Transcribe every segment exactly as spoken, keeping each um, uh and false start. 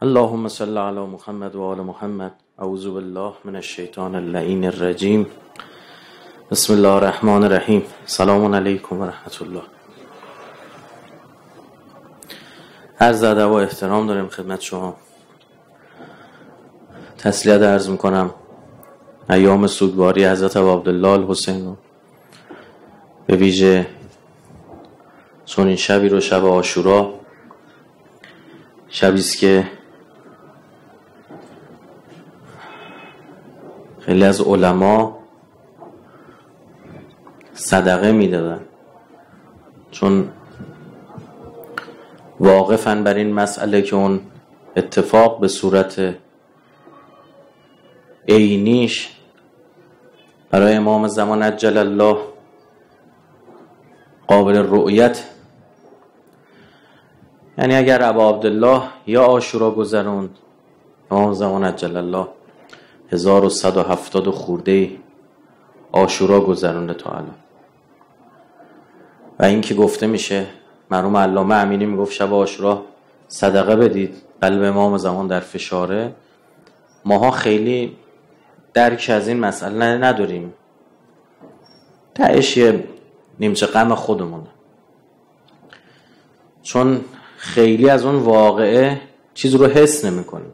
اللهم صل علی محمد و آل محمد. اعوذ بالله من الشیطان اللعین الرجیم. بسم الله الرحمن الرحیم. سلام علیکم و رحمت الله. عرض ادب و احترام داریم خدمت شما. تسلیت عرض میکنم ایام سوگواری حضرت ابوعبدالله الحسین رو، به ویژه چون این شبی رو شب عاشورا، شبیست که خیلی از علما صدقه میدادن، چون واقفن بر این مسئله که اون اتفاق به صورت عینیش برای امام زمان عجل الله قابل رؤیت. یعنی اگر ابوعبدالله یا عاشورا گذروند، امام زمان عجل الله هزار و صد و هفتاد و خورده عاشورا گذرونده تا الان. و این که گفته میشه، مرحوم علامه امینی میگفت شب عاشورا صدقه بدید، قلب امام زمان در فشاره. ماها خیلی درک از این مسئله نداریم، تهش یه نیمچه غم خودمونه، چون خیلی از اون واقعه چیز رو حس نمی کنیم.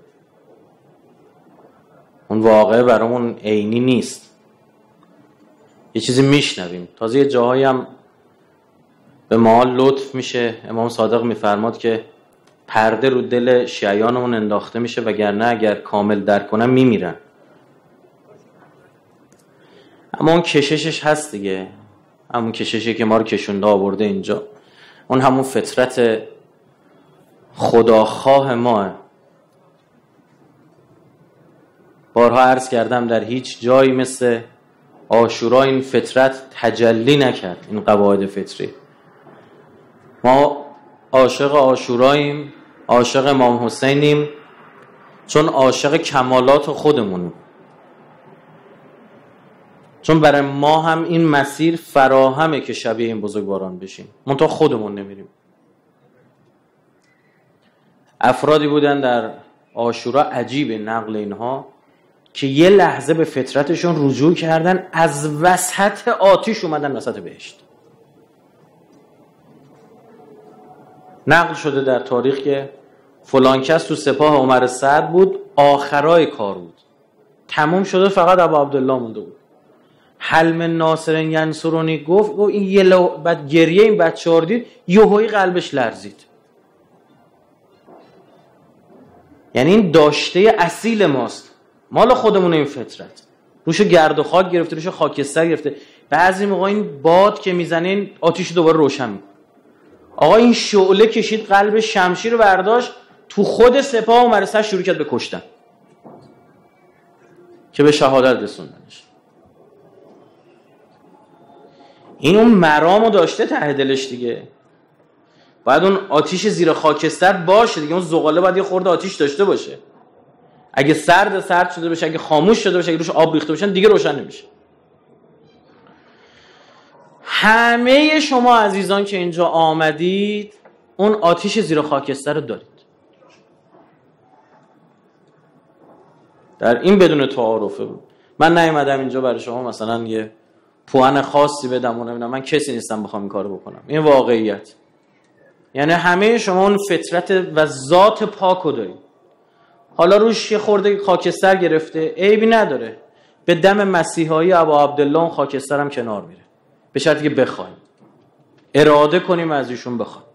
اون واقعه برامون عینی نیست، یه چیزی میشنویم. تازه یه جاهایی هم به ما لطف میشه، امام صادق میفرماد که پرده رو دل شیعیانمون انداخته میشه، وگرنه اگر کامل درک کنن میمیرن. اما اون کششش هست دیگه، همون کششی که ما رو کشونده آورده اینجا، اون همون فطرت خداخواه ماه. بارها عرض کردم در هیچ جایی مثل عاشورا این فطرت تجلی نکرد، این قواعد فطری. ما عاشق عاشوراییم، عاشق امام حسینیم، چون عاشق کمالات خودمونیم، چون برای ما هم این مسیر فراهمه که شبیه این بزرگواران بشیم، منتها خودمون نمیریم. افرادی بودن در عاشورا، عجیبه نقل اینها، که یه لحظه به فطرتشون رجوع کردن، از وسط آتش اومدن وسط بهشت. نقل شده در تاریخ که فلان کس تو سپاه عمر سعد بود، آخرای کار بود، تموم شده، فقط ابوعبدالله مونده بود. حلم ناصر ینصرونی گفت گفت این یه لو... بعد گریه این بچه‌ها رو دید، یهویی قلبش لرزید. یعنی این داشته اصیل ماست، مال خودمون. این فطرت روش گرد و خاک گرفته، روش خاکستر گرفته. بعضی موقع این باد که میزنه این آتیش دوباره روشن میکنه. آقا این شعله کشید، قلب شمشیر رو برداشت، تو خود سپاه عمر سعد شروع کرد به کشتن که به شهادت رسوندنش. این اون مرامو داشته ته دلش دیگه، باید اون آتیش زیر خاکستر باشه دیگه. اون زغاله باید یه خورده آتیش داشته باشه. اگه سرد سرد شده باشه، اگه خاموش شده باشه، اگه روش آب ریخته باشن، دیگه روشن نمیشه. همه شما عزیزان که اینجا آمدید، اون آتیش زیر خاکستر رو دارید. در این بدون تعارفه بود. من نیومدم اینجا برای شما مثلا یه پوان خاصی بدم و نمیدونم، من کسی نیستم بخوام این کارو بکنم. این واقعیت. یعنی همه شما اون فطرت و ذات پاکو دارید. حالا روش یه خورده خاکستر گرفته، عیبی نداره. به دم مسیحایی ابوعبدالله اون خاکستر هم کنار میره، به شرطی که بخوایم، اراده کنیم از ایشون بخوایم.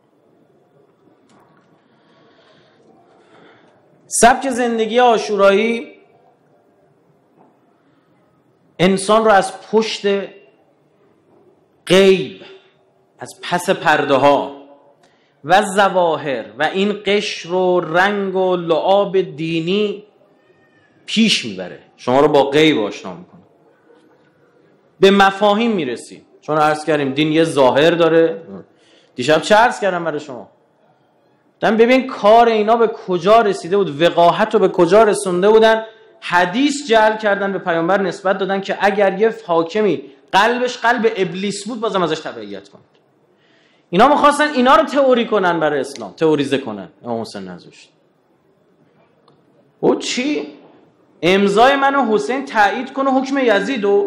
سبک زندگی عاشورایی انسان رو از پشت غیب، از پس پرده ها و ظواهر و این قشر و رنگ و لعاب دینی پیش میبره، شما رو با غیب آشنا میکنه، به مفاهیم میرسی. چون عرض کردیم دین یه ظاهر داره. دیشب چه عرض کردم برای شما؟ دم ببین کار اینا به کجا رسیده بود، وقاحت رو به کجا رسونده بودن. حدیث جعل کردن، به پیامبر نسبت دادن که اگر یه حاکمی قلبش قلب ابلیس بود، بازم ازش تبعیت کنید. اینا می‌خواستن اینا رو تئوری کنن برای اسلام، تئوریزه کنن. امام حسین نذاشت. او چی؟ امضای من و حسین تایید کنه حکم یزیدو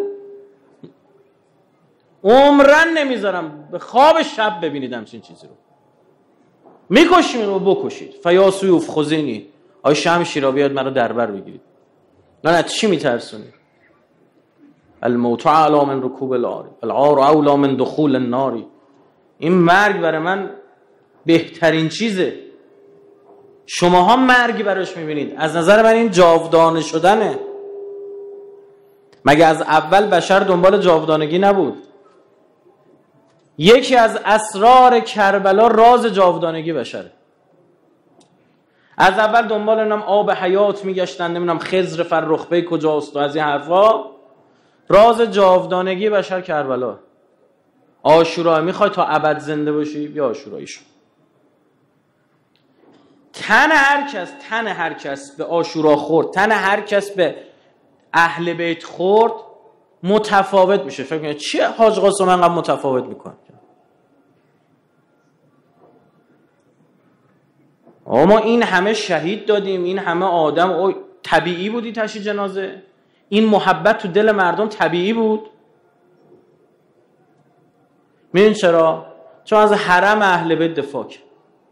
عمرن نمیذارم به خواب شب ببینید همچین چیزی رو. میکشیم رو بکشید. فیا سیوف خزینی، آی شمع شیرا بیاد منو دربر بگیرید. نه نه چی میترسونی؟ الموت اعلی من رکوب العار، العار اولى من دخول النار. این مرگ برای من بهترین چیزه. شماها مرگ براش میبینید، از نظر من این جاودانه شدنه. مگه از اول بشر دنبال جاودانگی نبود؟ یکی از اسرار کربلا راز جاودانگی بشره. از اول دنبال نمیدونم آب حیات میگشتن، نمیدونم خضر فرخ بی کجاست و از این حرفا. راز جاودانگی بشر کربلا. عاشورا میخوای تا ابد زنده باشی؟ بیا عاشوراییشو. تن هر کس تن هر کس به عاشورا خورد، تن هر کس به اهل بیت خورد متفاوت میشه. فکر کنید چیه حاج قاسم انقدر متفاوت میکنه؟ ما این همه شهید دادیم، این همه آدم، او طبیعی بودی تشییع جنازه؟ این محبت تو دل مردم طبیعی بود؟ میدونی چرا؟ چون از حرم اهل بیت دفاع کرد.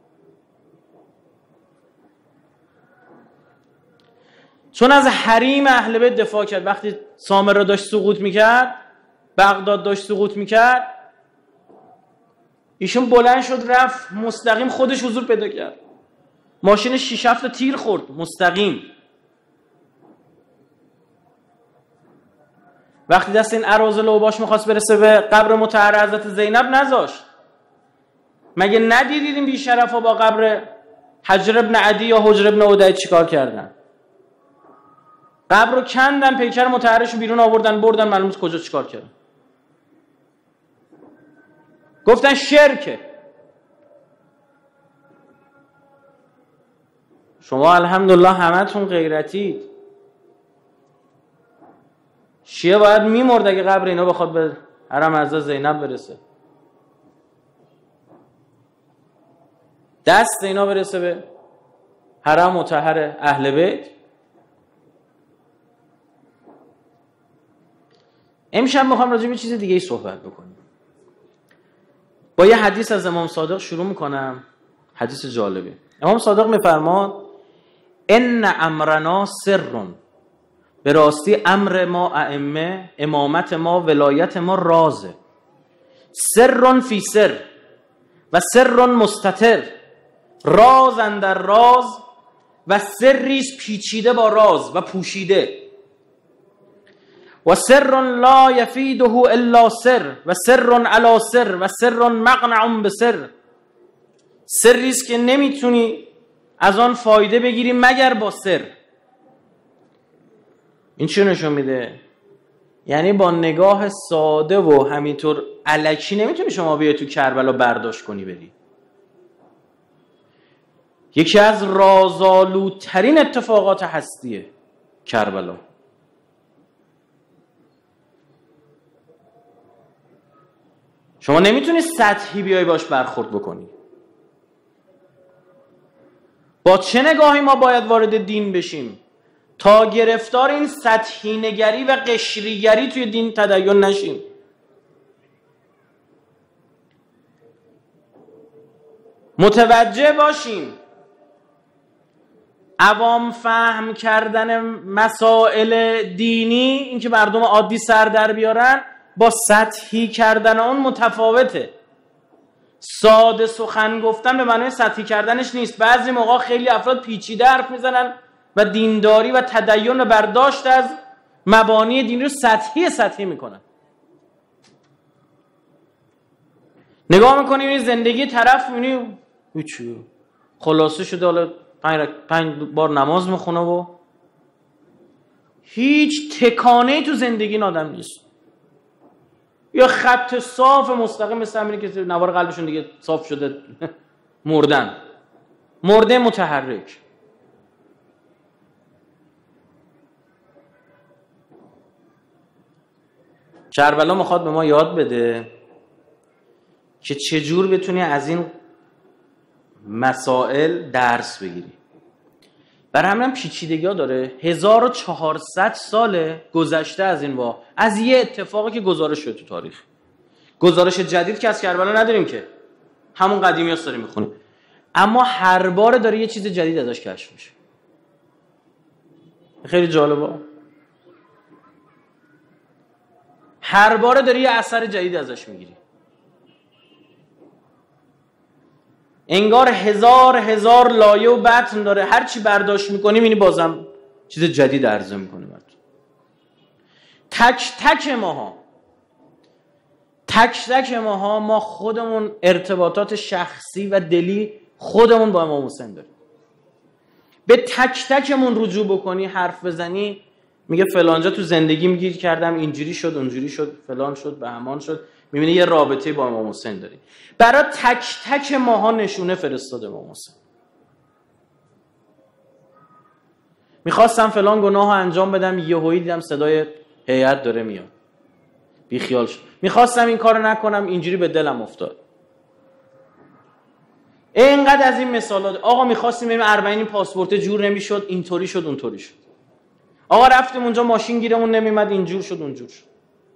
چون از حریم اهل بیت دفاع کرد. وقتی سامره داشت سقوط میکرد، بغداد داشت سقوط میکرد، ایشون بلند شد رفت مستقیم خودش حضور پیدا کرد. ماشین شیش هفت تیر خورد مستقیم. وقتی دست این اراذل اوباش میخواست برسه به قبر مطهر حضرت زینب نذاشت. مگه ندیدید این بیشرفا با قبر حجر ابن عدی یا حجر ابن عدی چیکار کردن؟ قبر رو کندن، پیکر مطهرشو بیرون آوردن بردن، معلوم نیست کجا چیکار کردن. گفتن شرکه. شما الحمدلله همتون غیرتید. شیعه باید میمرد اگه قبر اینا بخواد به حرم حضرت زینب برسه، دست اینا برسه به حرم مطهر اهل بیت. امشب میخوام راجع به چیز دیگه ای صحبت بکنیم. با یه حدیث از امام صادق شروع میکنم. حدیث جالبه. امام صادق میفرماد ان امرنا سر، به راستی امر ما ائمه، امامت ما، ولایت ما رازه. سر فی سر و سر مستتر، راز اندر راز و سریش پیچیده با راز و پوشیده. و سر لا یفیده الا سر و سر علی سر و سر مقنع بسر، سریست که نمیتونی از آن فایده بگیری مگر با سر. این چه نشون میده؟ یعنی با نگاه ساده و همینطور الکی نمیتونی شما بیای تو کربلا برداشت کنی بری. یکی از رازآلودترین اتفاقات هستیه کربلا. شما نمیتونی سطحی بیای باش برخورد بکنی. با چه نگاهی ما باید وارد دین بشیم تا گرفتار این سطحی نگری و قشریگری توی دین تدین نشیم؟ متوجه باشیم عوام فهم کردن مسائل دینی، اینکه مردم عادی سر در بیارن، با سطحی کردن اون متفاوته. ساده سخن گفتن به معنای سطحی کردنش نیست. بعضی موقع خیلی افراد پیچیده حرف میزنن و دینداری و تدین و برداشت از مبانی دینی رو سطحی سطحی میکنن. نگاه میکنیم این زندگی طرف میبینی هیچی، خلاصه شده حالا پنج, پنج بار نماز میخونه و هیچ تکانه‌ای تو زندگی این آدم نیست. یا خط صاف مستقیم مثل همینی که نوار قلبشون دیگه صاف شده مردن، مرده متحرک. کربلا میخواد به ما یاد بده که چجور بتونی از این مسائل درس بگیری. برای همین پیچیدگی‌ها داره. هزار و چهارصد سال گذشته از این وا از یه اتفاقی که گزارش شده تو تاریخ. گزارش جدید که از کربلا نداریم که، همون قدیمی‌هاست داریم می‌خونیم، اما هر بار داره یه چیز جدید ازش کشف میشه. خیلی جالبه. هر بار داره یه اثر جدید ازش میگیری. انگار هزار هزار لایه و بطن داره، هر چی برداشت میکنی میبینی بازم چیز جدید عرضه میکنه. تک تک ماها تک تک ماها ما خودمون ارتباطات شخصی و دلی خودمون با امام حسین داریم. به تک تکمون رجوع بکنی، حرف بزنی، میگه فلانجا تو زندگیم گیر کردم، اینجوری شد اونجوری شد فلان شد بهمان شد، میبینی یه رابطه با امام حسین داری. برای تک تک ماها نشونه فرستاده امام حسین. میخواستم فلان گناه انجام بدم، یهویی دیدم صدای هیئت داره میاد، بی خیال شد. میخواستم این کارو نکنم، اینجوری به دلم افتاد. اینقدر از این مثالات. آقا میخواستیم بریم اربعین پاسپورت جور نمیشد، اینطوری شد اونطوری شد. آقا رفتیم اونجا ماشین گیرمون نمیمد، اینجور شد اونجور شد.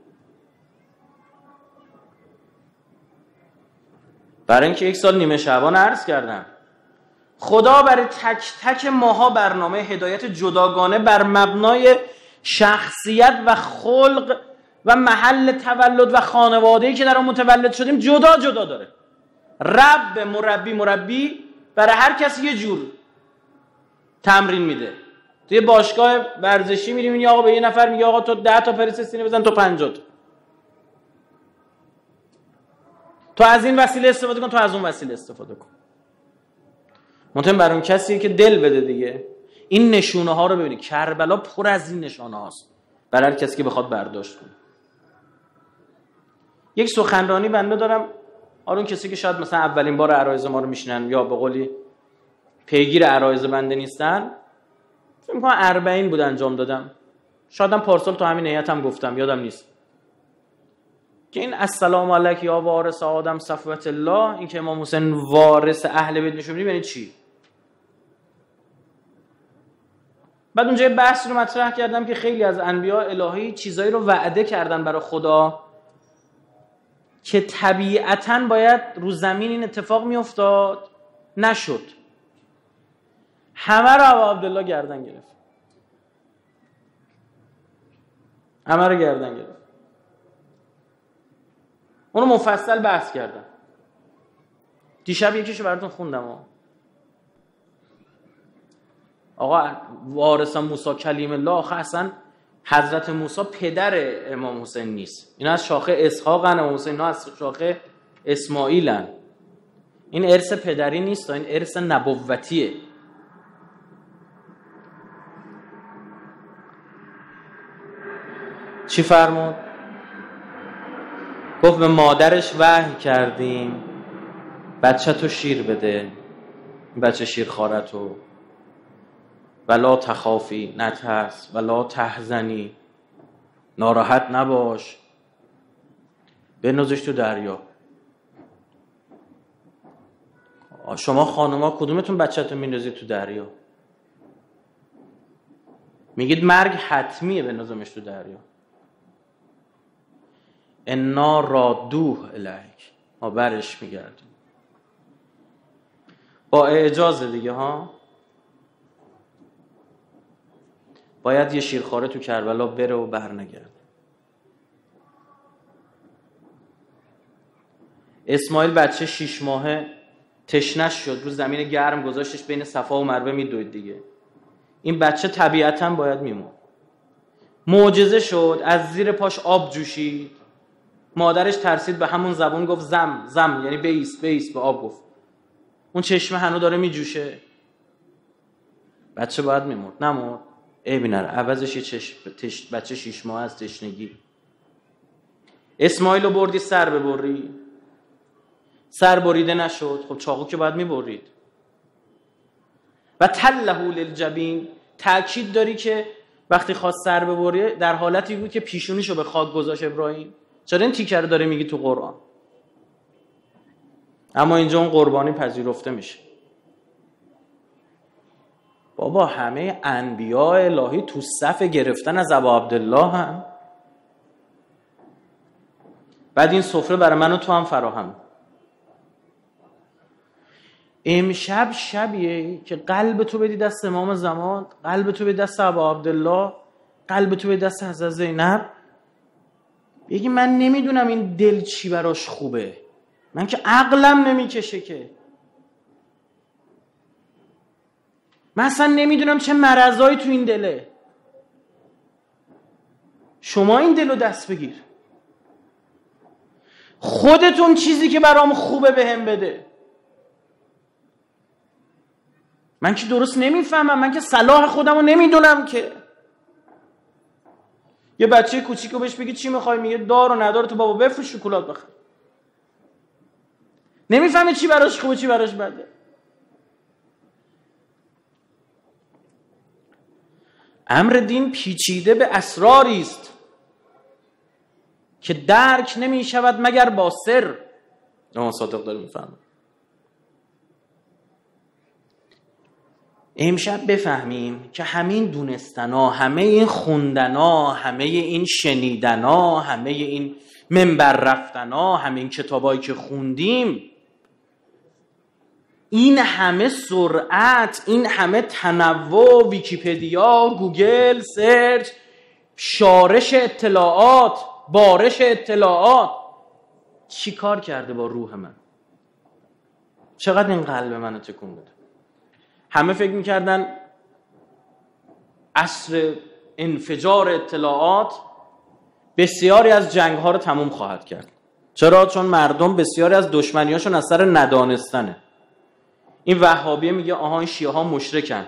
برای اینکه یک سال نیمه شعبان عرض کردم خدا برای تک تک ماها برنامه هدایت جداگانه بر مبنای شخصیت و خلق و محل تولد و خانواده‌ای که در اون متولد شدیم جدا جدا داره. رب مربی مربی برای هر کسی یه جور تمرین میده. توی باشگاه ورزشی میریم این آقا به یه نفر میگه آقا تو ده تا پرس سینه بزن، تو پنجاه تا. تو از این وسیله استفاده کن، تو از اون وسیله استفاده کن. منتها برای اون کسیه که دل بده دیگه. این نشونه ها رو ببینید، کربلا پر از این نشانه هاست برای هر کسی که بخواد برداشت کنه. یک سخنرانی بنده دارم، اون کسی که شاید مثلا اولین بار عرایض ما رو میشنن یا به قولی پیگیر عرایض بنده نیستن، فکر می‌کنم اربعین بود انجام دادم، شاید هم پارسال تو همین نیتم گفتم، یادم نیست، که این السلام علیک یا وارث آدم صفوت الله، این که امام حسین وارث اهل بیت میشه، یعنی چی؟ بعد اونجا یه بحث رو مطرح کردم که خیلی از انبیاء الهی چیزایی رو وعده کردن برای خدا که طبیعتاً باید رو زمین این اتفاق میافتاد، نشد. همه رو ابا عبدالله گردن گرفت، همه رو گردن گرفت. اونو مفصل بحث کردم. دیشب یکیشو براتون خوندم. ها. آقا وارث موسی کلیم الله، آخه اصلا حضرت موسی پدر امام حسین نیست، اینا از شاخه اسحاقن، امام حسین اینا از شاخه اسماعیلن. این ارث پدری نیست، این ارث نبوتیه. چی فرمود؟ گفت به مادرش وحی کردیم بچه تو شیر بده، بچه شیر خارتو، ولا تخافی، نترس، ولا تحزنی، ناراحت نباش، بنازش تو دریا. شما خانوما کدومتون بچه‌تون میندازید تو دریا؟ میگید مرگ حتمیه بنازمش تو دریا. انا رادوه الیک، ما برش میگردیم با اعجاز دیگه ها. باید یه شیرخواره تو کربلا بره و بر نگرده. اسماعیل بچه شیش ماهه تشنش شد، رو زمین گرم گذاشتش بین صفا و مروه میدوید دیگه. این بچه طبیعتاً باید میمون. معجزه شد، از زیر پاش آب جوشید. مادرش ترسید، به همون زبون گفت زم زم، یعنی بیس بیس، به آب گفت. اون چشمه هنو داره میجوشه. بچه باید میمرد، نمرد. ای بینر عوضش یه چشم تش... بچه شیش ماه از تشنگی. اسماعیل رو بردی سر ببری، سر بریده نشد، خب چاقو که باید میبرید. و تله للجبین، تأکید داری که وقتی خواست سر ببری در حالتی بود که پیشونیشو به خاک گذاشت ابراهیم. چرا این تیکر داره میگی تو قرآن؟ اما اینجا اون قربانی پذیرفته میشه. با بابا همه انبیاء الهی تو صف گرفتن از ابا عبدالله هم. بعد این سفره برای من و تو هم فراهم. امشب شبیه که قلب تو بدی دست امام زمان، قلب تو بدی دست ابا عبدالله، قلب تو بدی دست حضرت زینب، بگی من نمیدونم این دل چی براش خوبه، من که عقلم نمیکشه، که من اصلا نمیدونم چه مرضایی تو این دله. شما این دلو دست بگیر، خودتون چیزی که برام خوبه بهم بده. من که درست نمیفهمم، من که صلاح خودمو نمیدونم. که یه بچه کوچیکو بهش بگی چی میخوای، میگه دار و ندار، تو بابا بفروش شکلات بخر. نمیفهمه چی براش خوبه چی براش بده. امر دین پیچیده به اسراری است که درک نمی شود مگر با سر. امام صادق داره میفهمه. امشب بفهمیم که همین دونستنا، همه این خوندنا، همه این شنیدنا، همه این منبر رفتنا، همه این کتابایی که خوندیم، این همه سرعت، این همه تنوع، ویکیپدیا، گوگل، سرچ، شارش اطلاعات، بارش اطلاعات، چی کار کرده با روح من؟ چقدر این قلب منو تکون بده؟ همه فکر میکردن عصر انفجار اطلاعات بسیاری از جنگ ها رو تموم خواهد کرد. چرا؟ چون مردم بسیاری از دشمنیاشون از سر ندانستنه. این وهابیه میگه آها این شیعه ها مشرکن،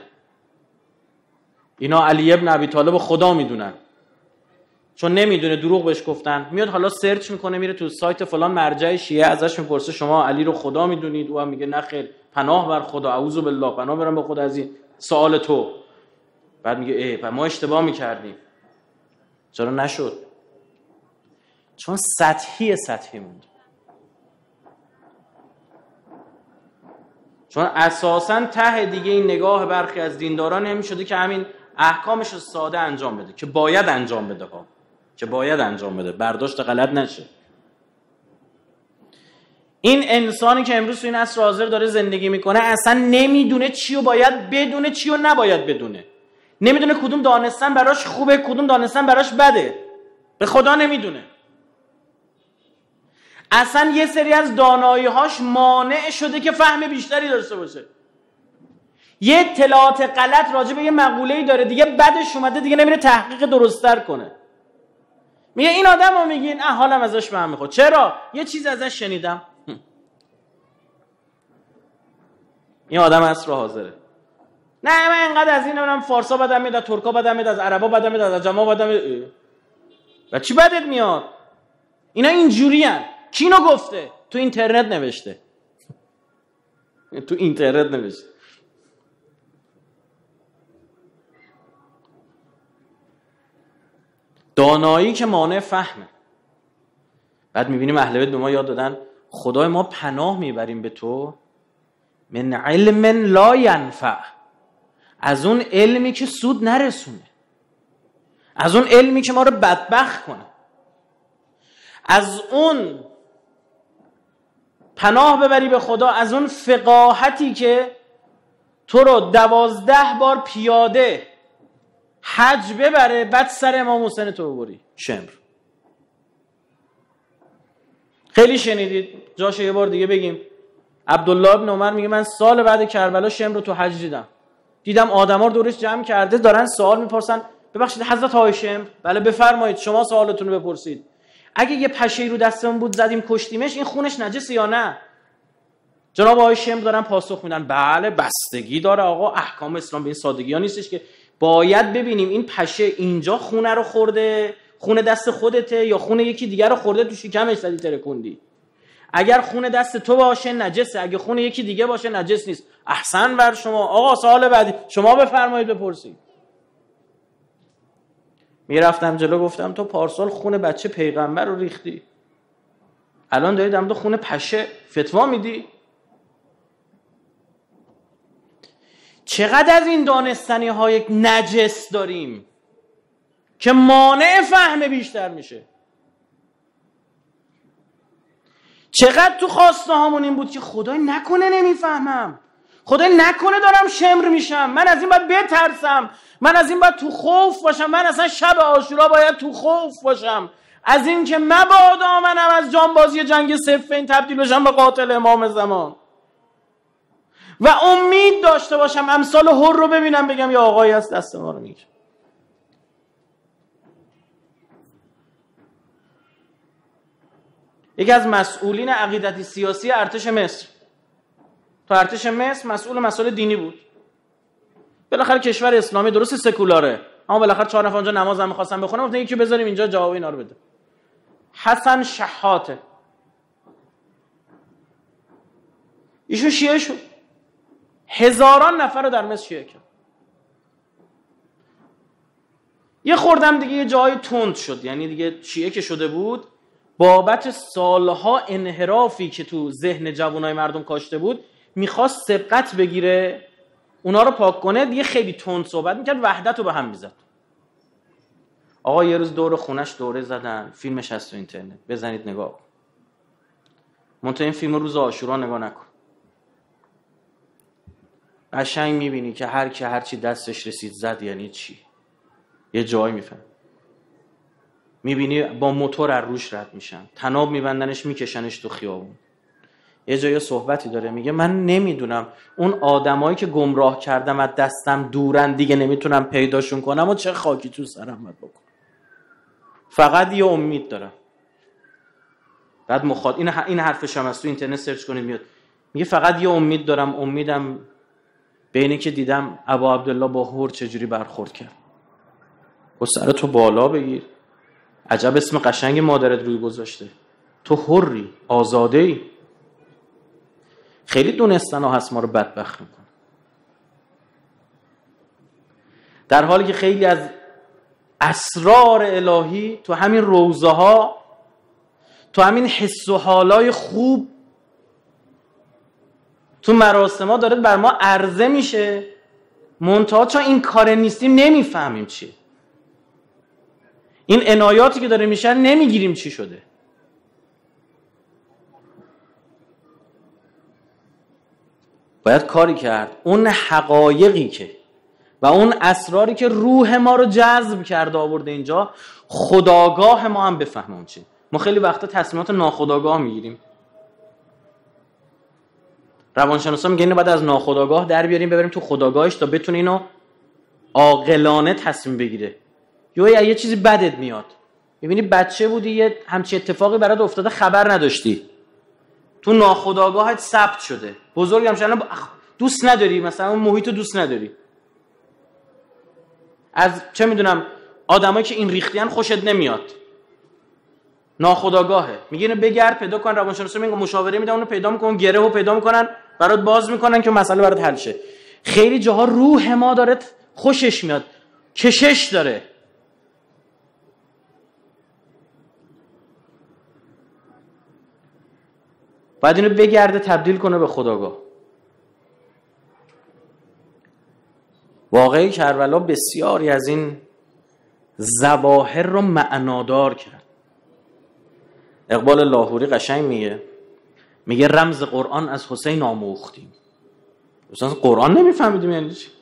اینا علی ابن ابی طالب خدا میدونن، چون نمیدونه دروغ بهش گفتن. میاد حالا سرچ میکنه، میره تو سایت فلان مرجع شیعه، ازش میپرسه شما علی رو خدا میدونید؟ او هم میگه نه خیر، پناه بر خدا، اعوذ بالله، پناه برم به خدا از این سوال تو. بعد میگه ای ما اشتباه میکردیم. چرا نشد؟ چون سطحی سطحی موند. چون اساساً ته دیگه این نگاه برخی از دینداران همین شده که همین احکامش رو ساده انجام بده، که باید انجام بده ها، که باید انجام بده، برداشت غلط نشه. این انسانی که امروز تو این عصر حاضر داره زندگی میکنه اصلا نمیدونه چی رو باید بدونه، چی رو نباید بدونه. نمیدونه کدوم دانستن براش خوبه، کدوم دانستن براش بده. به خدا نمیدونه. اصلا یه سری از دانایی‌هاش مانع شده که فهم بیشتری داشته باشه. یه اطلاعات غلط راجع به یه مقوله‌ای داره، دیگه بعدش اومده دیگه نمیره تحقیق درست‌تر کنه. میگه این آدمو میگین اه حالم ازش به هم میخواد. چرا؟ یه چیز ازش شنیدم. این آدم عصر حاضره. نه من اینقدر از این نمیدونم فارسا بدم میاد، از ترکا بدم میاد، از عربا بدم میاد، از عجما بدم میاد. و چی بدت میاد؟ اینا اینجوریان. کی اینو گفته؟ تو اینترنت نوشته. تو اینترنت نوشته. دانایی که مانع فهمه. بعد میبینیم اهل بیت به ما یاد دادن خدای ما پناه میبریم به تو من علم لا ینفع، از اون علمی که سود نرسونه، از اون علمی که ما رو بدبخت کنه، از اون پناه ببری به خدا، از اون فقاهتی که تو رو دوازده بار پیاده حج ببره بعد سر امام حسین تو ببری شمر. خیلی شنیدید، جاشه یه بار دیگه بگیم. عبدالله ابن عمر میگه من سال بعد کربلا شمر رو تو حج دیدم. دیدم آدما رو دورش جمع کرده دارن سوال میپرسن. ببخشید حضرت آقای شمر، بله بفرمایید شما سوالتون رو بپرسید. اگه یه پشه رو دستمون بود زدیم کشتیمش این خونش نجسه یا نه؟ جناب آقای شمر دارن پاسخ میدن بله بستگی داره آقا، احکام اسلام به این سادگی ها نیستش که باید ببینیم این پشه اینجا خونه رو خورده، خونه دست خودته یا خونه یکی دیگر رو خورده تو شکمش زدی ترکوندی. اگر خونه دست تو باشه نجسه، اگه خونه یکی دیگه باشه نجس نیست. احسن بر شما آقا، سوال بعدی شما بفرمایید بپرسید. میرفتم جلو گفتم تو پارسال خونه بچه پیغمبر رو ریختی، الان داری دم تو خونه پشه فتوا میدی؟ چقدر از این دانستنی های نجس داریم که مانع فهم بیشتر میشه. چقدر تو خواسته هامون این بود که خدای نکنه نمیفهمم، خدای نکنه دارم شمر میشم، من از این باید بترسم، من از این باید تو خوف باشم، من اصلا شب عاشورا باید تو خوف باشم از این که مبادا منم از جانبازی جنگ صفین تبدیل بشم به قاتل امام زمان و امید داشته باشم امثال هر رو ببینم بگم یا آقایی از دست ما رو میگیره. یکی از مسئولین عقیدتی سیاسی ارتش مصر، تو ارتش مصر مسئول مسائل دینی بود. بالاخره کشور اسلامی درست سکولاره، اما بالاخره چهار نفر اونجا نماز هم می‌خواستن بخونن، گفتن یکی بذاریم اینجا جواب اینا رو بده. حسن شحاته، ایشون شیعه شد، هزاران نفر رو در مصر شیعه کرد. یه خوردم دیگه یه جای تند شد، یعنی دیگه شیعه که شده بود بابت سالها انحرافی که تو ذهن جوانای مردم کاشته بود میخواست سبقت بگیره اونا رو پاک کنه، دیگه خیلی تند صحبت میکرد، وحدت رو به هم میزد. آقا یه روز دور خونش دوره زدن، فیلمش هست تو اینترنت، بزنید نگاه کن. منتها این فیلم روز عاشورا نگاه نکن. قشنگ میبینی که هر کی هر چی دستش رسید زد یعنی چی. یه جایی میفهم. میبینی با موتور از روش رد میشن، طناب میبندنش میکشنش تو خیابون. یه جایی صحبتی داره میگه من نمیدونم اون آدمایی که گمراه کردم از دستم دورن دیگه نمیتونم پیداشون کنم و چه خاکی تو سرم باید بکنم. فقط یه امید دارم. بعد مخاطب این این حرفش هم از تو اینترنت سرچ کنید میاد. میگه فقط یه امید دارم، امیدم به اینه که دیدم ابا عبدالله با هور چجوری برخورد کرد. و سر تو بالا بگیر. عجب اسم قشنگ مادرت روی گذاشته. تو حری، آزاده ای. خیلی دونستن ها هست ما رو بدبخت میکنه. در حالی که خیلی از اسرار الهی تو همین روضه ها، تو همین حس و حالای خوب، تو مراسم ها داره بر ما عرضه میشه، منتها چون این کار نیستیم نمیفهمیم چیه. این عنایاتی که داره میشه نمیگیریم چی شده. باید کاری کرد اون حقایقی که و اون اسراری که روح ما رو جذب کرده آورده اینجا، خودآگاه ما هم بفهمون چی. ما خیلی وقتا تصمیمات ناخودآگاه میگیریم. روانشناسا میگن اینو بعد از ناخودآگاه در بیاریم ببریم تو خودآگاهش تا بتونه اینو عاقلانه تصمیم بگیره. یا یه چیزی بدت میاد، میبینی بچه بودی یه همچین اتفاقی برات افتاده خبر نداشتی، تو ناخودآگاهت ثبت شده. بزرگم شدن دوست نداری، مثلا اون محیط رو دوست نداری، از چه میدونم آدمایی که این ریختیان خوشت نمیاد، ناخودآگاهه. میگه اینو بگرد پیدا کن. روانشناسا میگن مشاوره میدن اونو پیدا میکنن، گره رو پیدا میکنن برات باز میکنن که مسئله برات حل شه. خیلی جاها روح ما داره خوشش میاد، کشش داره. باید اینو بگرده تبدیل کنه به خودآگاه. واقعی کربلا بسیاری از این ظواهر رو معنادار کرد. اقبال لاهوری قشنگ میگه، میگه رمز قرآن از حسین آموختیم. مثلا قرآن نمیفهمیدیم یعنی چی؟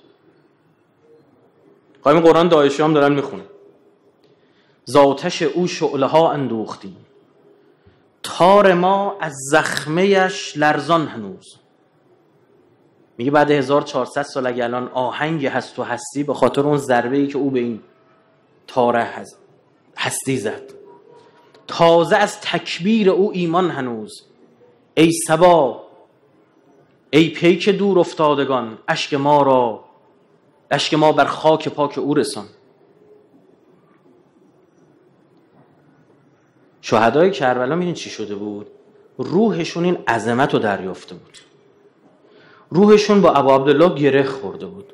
قایم قرآن داعشی هم دارن میخونه. زاتش او شعله ها اندوختیم، تار ما از زخمه‌اش لرزان هنوز. میگه بعد هزار و چهارصد سال اگه الان آهنگ هست و هستی به خاطر اون ضربه‌ای که او به این تاره هستی زد. تازه از تکبیر او ایمان هنوز. ای صبا، ای پیک دور افتادگان، اشک ما را اشک ما بر خاک پاک او رسان. شهدای کربلا میدین چی شده بود؟ روحشون این عظمت رو دریافته بود. روحشون با ابا عبدالله گره خورده بود.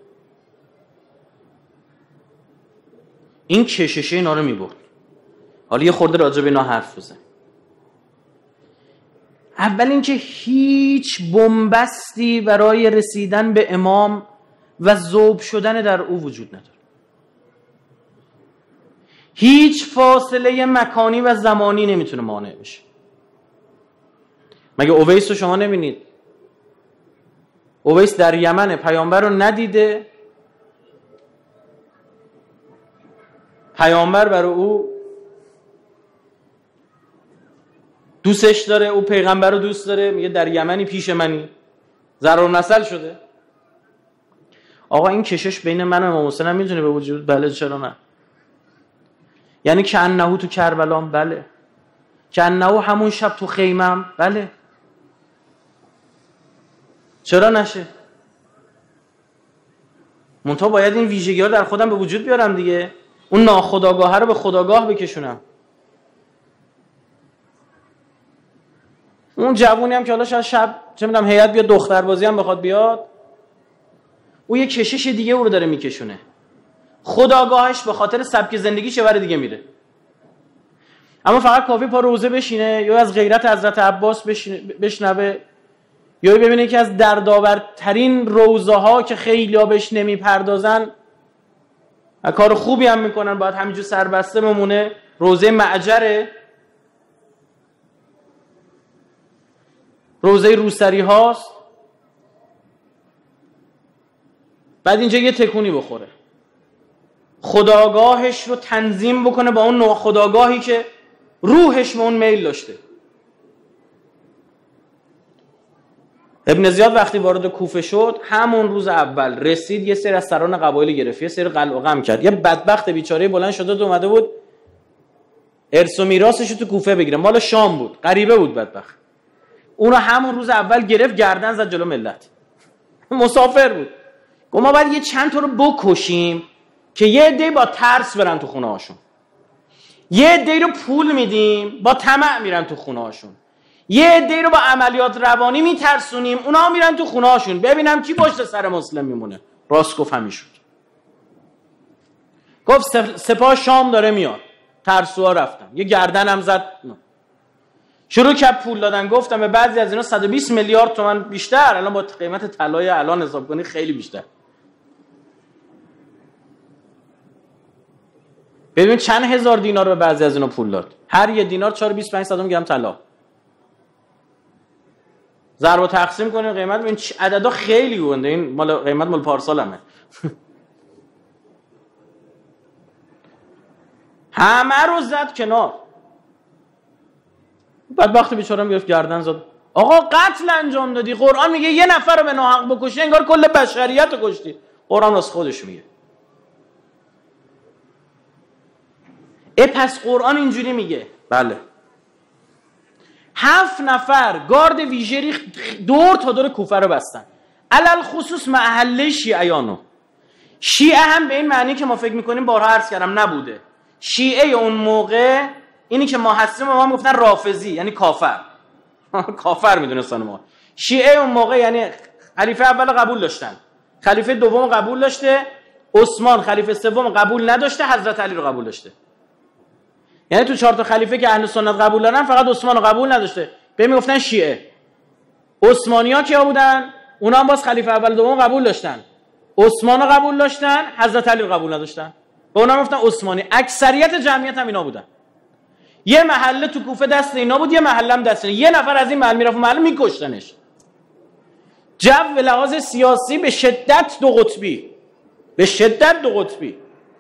این کششه اینا رو میبرد. حالا یه خورده راجع به اینا حرف بزن. اول اینکه هیچ بنبستی برای رسیدن به امام و ذوب شدن در او وجود نداره. هیچ فاصله مکانی و زمانی نمیتونه مانع بشه. مگه اویس رو شما نبینید؟ اویس در یمن پیامبر رو ندیده، پیامبر برای او دوستش داره، او پیغمبر رو دوست داره، میگه در یمنی پیش منی، ضرورالمثل شده. آقا این کشش بین من و امام حسین هم میتونه به وجود؟ بله، چرا نه؟ یعنی که انهو تو کربلام؟ بله. که انهو همون شب تو خیمم؟ بله. چرا نشه؟ منتها باید این ویژگی ها در خودم به وجود بیارم دیگه، اون ناخودآگاه رو به خودآگاه بکشونم. اون جوونی هم که حالا شاید شب چه میدونم هیئت بیاد دختربازی هم بخواد بیاد، او یه کشش دیگه او رو داره میکشونه، خودآگاهش به خاطر سبک زندگیش یه ور دیگه میره. اما فقط کافی پا روزه بشینه یا از غیرت حضرت عباس بشنوه یا ببینه که از دردآورترین روزه ها که خیلی ها بهش نمیپردازن کار خوبی هم میکنن، باید همینجور سربسته بمونه، روزه معجره، روزه روسری هاست، بعد اینجا یه تکونی بخوره، خودآگاهش رو تنظیم بکنه با اون نوع خودآگاهی که روحش به اون میل داشته. ابن زیاد وقتی وارد کوفه شد همون روز اول رسید، یه سری از سران قبایل گرفت، یه سری قلع و قم کرد. یه بدبخت بیچاره بلند شده و اومده بود ارث و میراثش رو تو کوفه بگیره، مال شام بود، غریبه بود بدبخت. اونو همون روز اول گرفت گردن زد جلو ملت. مسافر بود. گفت ما باید یه چند تا رو بکشیم که یه عده‌ای با ترس برن تو خونه هاشون، یه عده‌ای رو پول میدیم با طمع میرن تو خونه هاشون، یه عده‌ای رو با عملیات روانی میترسونیم اونا میرن تو خونه هاشون، ببینم کی پشت سر مسلم میمونه. راست گفت، همین شد. گفت سپاه شام داره میاد، ترسوها رفتن، یه گردنم زد، شروع کرد پول دادن. گفتم به بعضی از اینا صد و بیست میلیارد تومان بیشتر، الان با قیمت طلای الان حساب کنی خیلی بیشتر. ببین چند هزار دینار به بعضی از اینا پول داد، هر یه دینار چهار و بیست و پنج صدم گرم طلا. ضرب و تقسیم کنیم قیمت، ببین عددا خیلی گنده، این مال قیمت مال پارسالمه. همه رو زد کنار. بدبخت بیچاره‌ام گرفت گردن زد. آقا قتل انجام دادی، قرآن میگه یه نفر رو به ناحق بکشی انگار کل بشریت رو کشتی. قرآن راست خودش میگه. ای پس قرآن اینجوری میگه؟ بله. هفت نفر گارد ویژری دور تا دور کوفه رو بستن، علل خصوص محله شیعیانو. شیعه هم به این معنی که ما فکر میکنیم بارها عرض کردم نبوده. شیعه اون موقع اینی که ما هستیم ما هم گفتن رافضی، یعنی کافر. کافر میدونستان ما. شیعه اون موقع یعنی خلیفه اول قبول داشتن، خلیفه دوم قبول داشته، عثمان خلیفه سوم قبول نداشته، حضرت علی رو قبول داشته. یعنی تو چهار تا خلیفه که اهل سنت قبول دارن فقط عثمان رو قبول نداشته، به میگفتن شیعه. عثمانی‌ها کیا بودن؟ اونا هم باز خلیفه اول دوم قبول داشتن، عثمان رو قبول داشتن، حضرت علی رو قبول نداشتن، به اونا میگفتن عثمانی. اکثریت جمعیت هم اینا بودن. یه محله تو کوفه دست اینا بود، یه محله هم دست اینا. یه نفر از این محله میرفت محله میکشتنش. جو به لحاظ سیاسی به شدت دو قطبی، به شدت دو قطبی.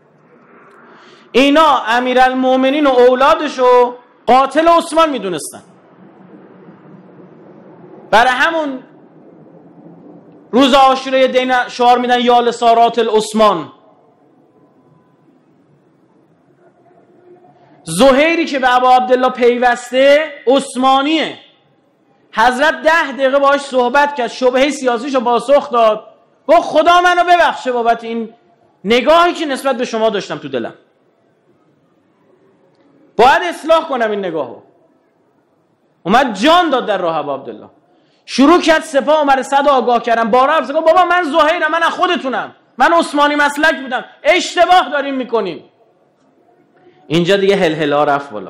اینا امیرالمومنین و اولادشو قاتل عثمان میدونستن. برای همون روز عاشورای دین شعار میدن یا لسارات العثمان. زهیری که به ابا عبدالله پیوسته عثمانیه. حضرت ده دقیقه باهاش صحبت کرد، شبهه سیاسیشو پاسخ داد. گفت خدا منو ببخشه بابت این نگاهی که نسبت به شما داشتم تو دلم، باید اصلاح کنم این نگاهو. اومد جان داد در راه ابا عبدالله. شروع کرد سپاه عمر صد آگاه کردن. بارا عرض گفت بابا من زهیرم، من از خودتونم، من عثمانی مسلک بودم، اشتباه داریم میکنیم. اینجا دیگه هلهلا رفت بالا.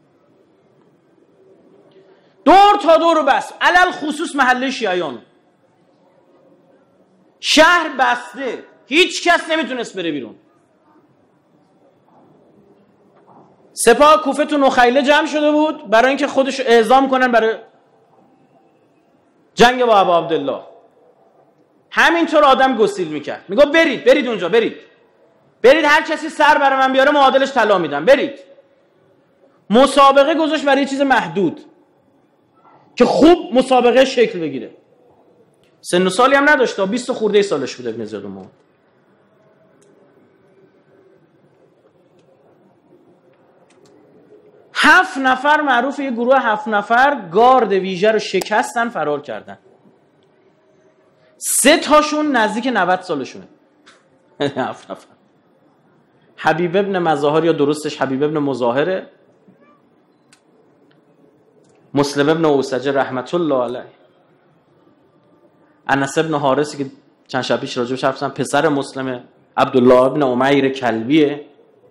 دور تا دور بس، علل خصوص محله شیعیان. شهر بسته، هیچ کس نمیتونست بره بیرون. سپاه کوفه تو نخیله جمع شده بود برای اینکه خودش اعزام کنن برای جنگ با ابا عبدالله. همینطور آدم گسیل میکرد، میگه برید برید اونجا، برید برید هر کسی سر برای من بیاره معادلش طلا میدم، برید. مسابقه گذاشت برای چیز محدود که خوب مسابقه شکل بگیره. سن و سالی هم نداشت، تا بیست خورده سالش بود ابن زیاد الاموی. هفت نفر، معروف یه گروه هفت نفر، گارد ویژه رو شکستن، فرار کردن. سه تاشون نزدیک نود سالشونه. هفت نفر. حبیب ابن مظاهر، یا درستش حبیب ابن مظاهره، مسلم ابن اوسجه رحمت الله علیه، انس ابن حارثی که چند شب پیش راجبش حرف زدم، پسر مسلمه، عبدالله ابن امیر کلبیه.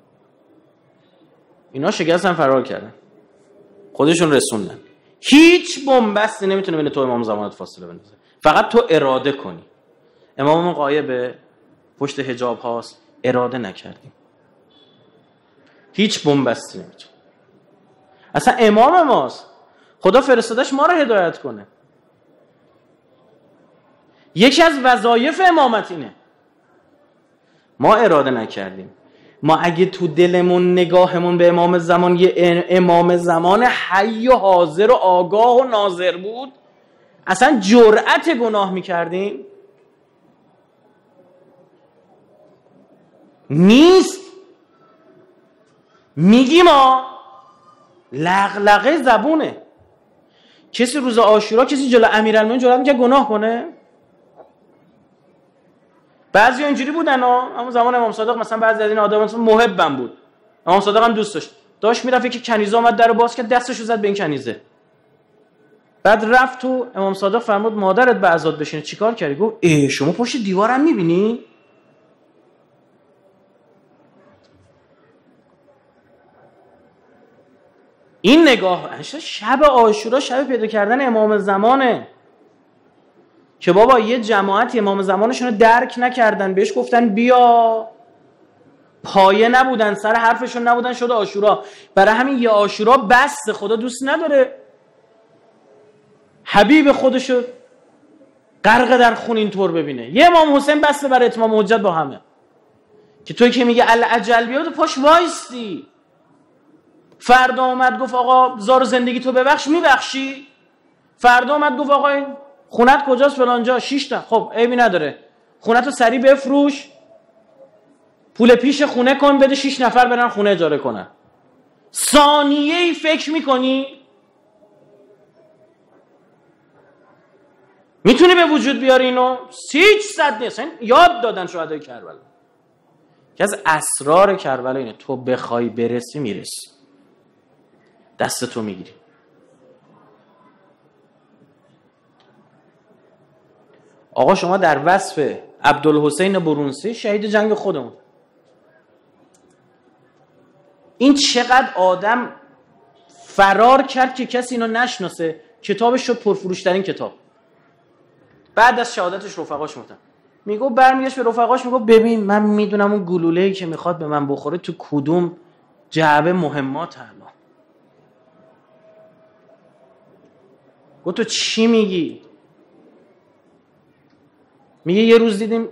اینا شکستن، فرار کردن، خودشون رسوندن. هیچ بنبستی نمیتونه بین تو امام زمانت فاصله بندازه، فقط تو اراده کنی. اماممون غایبه، پشت حجاب هاست، اراده نکردیم. هیچ بنبستی نمیتونه. اصلا امام ماست، خدا فرستادش ما رو هدایت کنه. یکی از وظایف امامت اینه. ما اراده نکردیم. ما اگه تو دلمون نگاهمون به امام زمان یه امام زمان حی و حاضر و آگاه و ناظر بود، اصلا جرأت گناه میکردیم؟ نیست. میگیم ما لغلغه زبونه. کسی روز عاشورا کسی جلو امیرالمومنین جرأت میکنه گناه کنه؟ بعضی اینجوری بودن ها، اما زمان امام صادق مثلا بعضی از این آدما محبم بود، امام صادق هم دوست داشت، داشت میرفت یکی کنیزه اومد درو باز کرد، دستشو زد به این کنیزه. بعد رفت تو، امام صادق فرمود مادرت به عزاد بشینه، چیکار کردی؟ گفت ای شما پشت دیوارم میبینی؟ این نگاه شب عاشورا شب پیدا کردن امام زمانه که بابا یه جماعت امام زمانشون رو درک نکردن، بهش گفتن بیا، پایه نبودن، سر حرفشون نبودن، شده عاشورا. برای همین یه عاشورا بس، خدا دوست نداره حبیب خودشو غرق در خون اینطور ببینه. یه امام حسین بس برای اتمام حجت با همه، که توی که میگه العجل بیاد پاش وایستی. فردا اومد گفت آقا زار زندگی تو ببخش، میبخشی؟ فردا اومد گفت آقا این خونت کجاست؟ فلانجا. شش تا. خب عیبی نداره، خونتو سریع بفروش، پول پیش خونه کن، بده شش نفر برن خونه اجاره کنن. ثانیه ای فکر میکنی میتونی به وجود بیاری اینو؟ هیچ صد نیست. یاد دادن شهدای کربلا که از اسرار کربلا اینه، تو بخوای برسی میرسی، دست تو میگیری. آقا شما در وصف عبدالحسین برونسی شهید جنگ خودمون، این چقدر آدم فرار کرد که کسی اینو نشناسه، کتابش شد پرفروشترین کتاب. بعد از شهادتش رفقاش مردن، میگو برمیگشت به رفقاش میگو ببین من میدونم اون گلوله‌ای که میخواد به من بخوره تو کدوم جعبه مهمات الان. گو تو چی میگی؟ میگه یه روز دیدیم،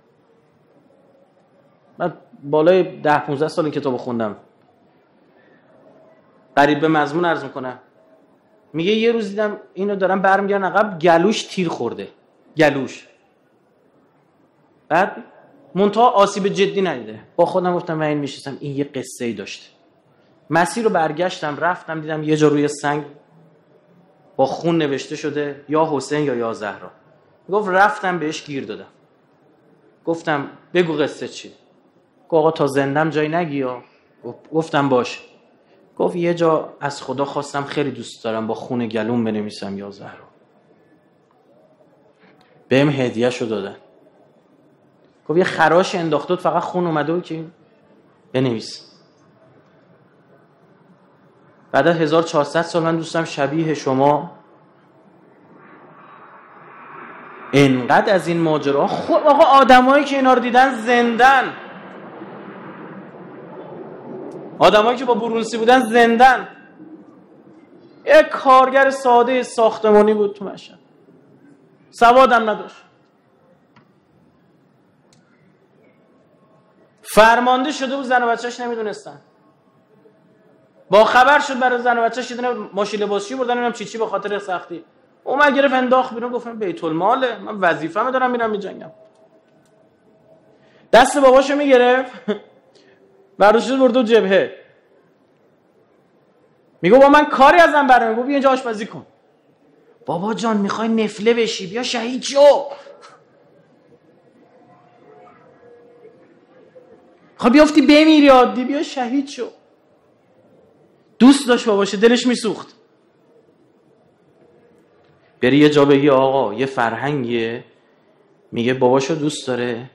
من بالای ده پونزده سال این کتابو خوندم، قریب به مضمون عرض میکنم. میگه یه روز دیدم اینو دارم برمیگردن عقب، گلوش تیر خورده، گلوش. بعد منتها آسیب جدی ندیده. با خودم گفتم و این میشستم این یه قصه ای داشته. مسیر رو برگشتم رفتم دیدم یه جا روی سنگ با خون نوشته شده یا حسین یا یا زهرا. گفت رفتم بهش گیر دادم، گفتم بگو قصه چی؟ گفت آقا تا زندم جای نگی یا؟ گفتم باش. گفت یه جا از خدا خواستم خیلی دوست دارم با خون گلوم بنویسم یا زهرا، بهم هدیه شو دادن. گفت یه خراش انداختود فقط خون اومده و که بنویس. بعد از هزار و چهارصد سال من دوستم شبیه شما انقدر از این ماجرا. خب آقا آدمایی که اینا رو دیدن زندن، آدمایی که با برونسی بودن زندن. یک کارگر ساده ساختمانی بود تو مشهد، سوادم نداشت، فرمانده شده بود، زن و بچه‌اش نمیدونستن. با خبر شد برای زن و بچه‌اش یه دونه ماشین لباسشویی بردن، اونم چی چی به خاطر سختی. اومد گرفت انداخت بیرون، گفتم بیت الماله، من وظیفه‌مو دارم میرم میجنگم. دست باباشو میگرفت برداشت برد تو جبهه. میگه با من کاری ازم برنمیاد. گفت بیا اینجا آشپزی کن. بابا جان میخوای نفله بشی، بیا شهید شو. خب بیافتی بمیری عادی، بیا شهید شو. دوست داشت باباشه، دلش میسوخت. بری یه جا بگی آقا یه فرهنگیه، میگه باباشو دوست داره،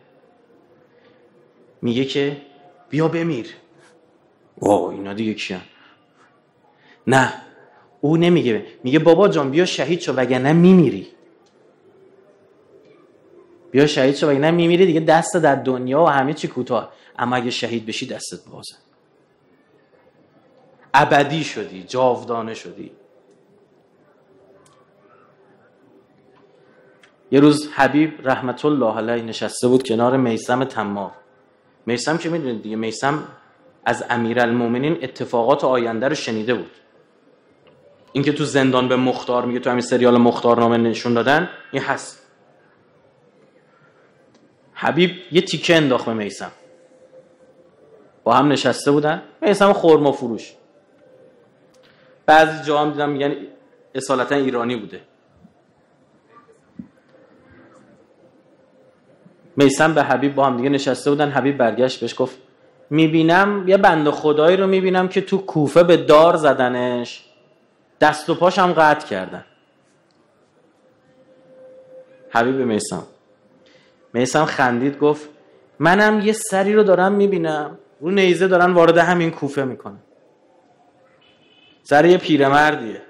میگه که بیا بمیر. واو اینا دیگه کیان؟ نه او نمیگه، میگه بابا جان بیا شهید شو وگرنه میمیری. بیا شهید شو وگرنه میمیری دیگه، دست در دنیا و همه چی کوتاه، اما اگه شهید بشی دستت بازه، ابدی شدی، جاودانه شدی. یه روز حبیب رحمت الله علیه نشسته بود کنار میثم تمار. میثم که میدونید دیگه، میثم از امیرالمومنین اتفاقات آینده رو شنیده بود. این که تو زندان به مختار میگه، تو همین سریال مختارنامه نشون دادن، این هست. حبیب یه تیکه انداخت به میثم، با هم نشسته بودن. میثم خرما فروش، بعضی جا هم دیدم میگن اصالتا ایرانی بوده. میثم به حبیب با هم دیگه نشسته بودن. حبیب برگشت بهش گفت میبینم یه بنده خدایی رو میبینم که تو کوفه به دار زدنش، دست و پاش هم قطع کردن. حبیب به میثم میثم خندید گفت منم یه سری رو دارم میبینم رو نیزه دارن وارد همین کوفه میکنن. سر یه پیرمردیه.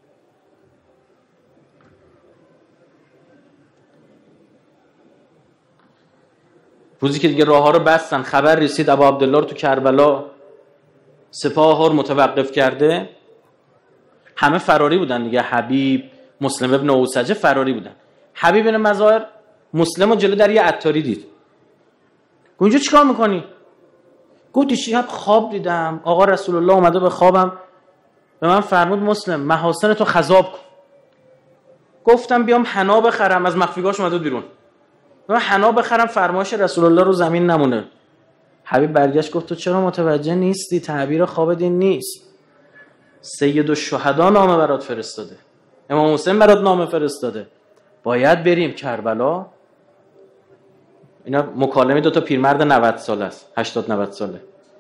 روزی که دیگه راه ها رو بستن، خبر رسید ابا عبدالله رو تو کربلا سپاه ها رو متوقف کرده. همه فراری بودن دیگه، حبیب، مسلم ابن اوسجه فراری بودن. حبیب بن مظاهر مسلم رو جلو در یه عطاری دید. گفت اینجا چیکار میکنی؟ گفت دیشب خواب دیدم آقا رسول الله اومده به خوابم به من فرمود مسلم محاسن تو خضاب کن. گفتم بیام حنا بخرم، از مخفیگاهش اومده بیرون، من حنا بخرم فرمایش رسول الله رو زمین نمونه. حبیب برگشت گفت تو چرا متوجه نیستی؟ تعبیر خواب دین نیست. سید الشهدا نامه برات فرستاده، امام حسین برات نامه فرستاده، باید بریم کربلا. اینا مکالمه دو تا پیرمرد نود ساله است، هشتاد نود ساله.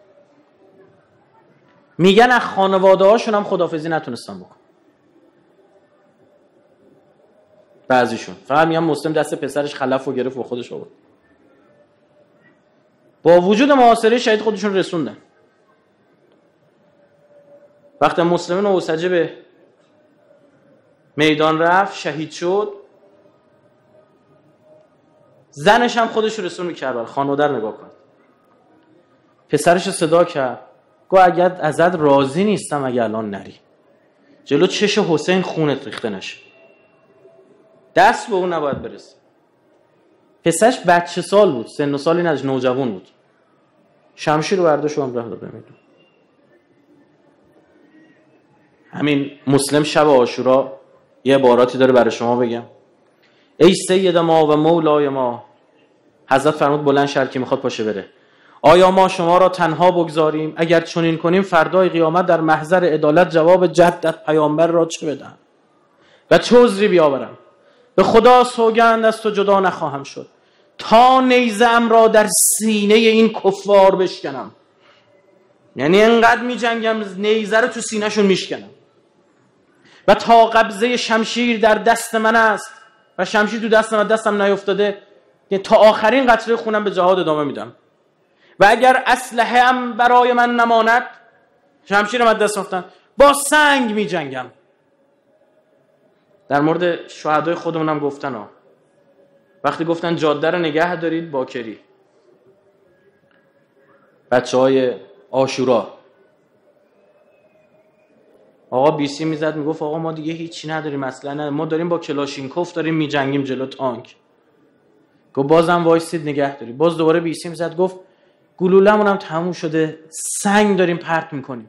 میگن از خانواده هاشون هم خدافظی نتونستن بکن. بعضیشون فقط میگن مسلم دست پسرش خلف و گرفت و خودش آورد. با وجود محاصره شهید خودشون رسوندن. وقتی مسلمین اوسجه به میدان رفت شهید شد، زنش هم خودش رسون میکرد. خانواده رو نگاه کن. پسرش صدا کرد گو اگر ازت راضی نیستم اگه الان نری، جلو چش حسین خونت ریخته نشه، دست به اون نباید برسه. پسرش بچه سال بود، سن و سالی نداشت، نوجوان بود. شمشیر رو برداشت و هم راه داده میدون. همین مسلم شب عاشورا یه عباراتی داره برای شما بگم. ای سید ما و مولای ما، حضرت فرمود بلند شهر که میخواد پاشه بره، آیا ما شما را تنها بگذاریم؟ اگر چنین کنیم فردای قیامت در محضر عدالت جواب جدت پیامبر را چه بدهم و چه عذری بیاورم؟ به خدا سوگند از تو جدا نخواهم شد تا نیزه‌ام را در سینه این کفار بشکنم. یعنی انقدر می جنگم نیزه رو تو سینه شون میشکنم. و تا قبضه شمشیر در دست من است و شمشیر تو دست من دستم نیفتاده، یعنی تا آخرین قطره خونم به جهاد ادامه میدم. و اگر اسلحه ام برای من نماند، شمشیرم از دست افتاد، با سنگ می جنگم. در مورد شهدای خودمونم گفتن ها، وقتی گفتن جاده رو نگه دارید باکری، بچه های عاشورا، آقا بیسی میزد میگفت آقا ما دیگه هیچی نداریم اصلا نه. ما داریم با کلاشینکوف داریم میجنگیم جلو تانک. گفت بازم وایسید نگه داری. باز دوباره بیسی میزد گفت گلولمون هم تموم شده، سنگ داریم پرت میکنیم.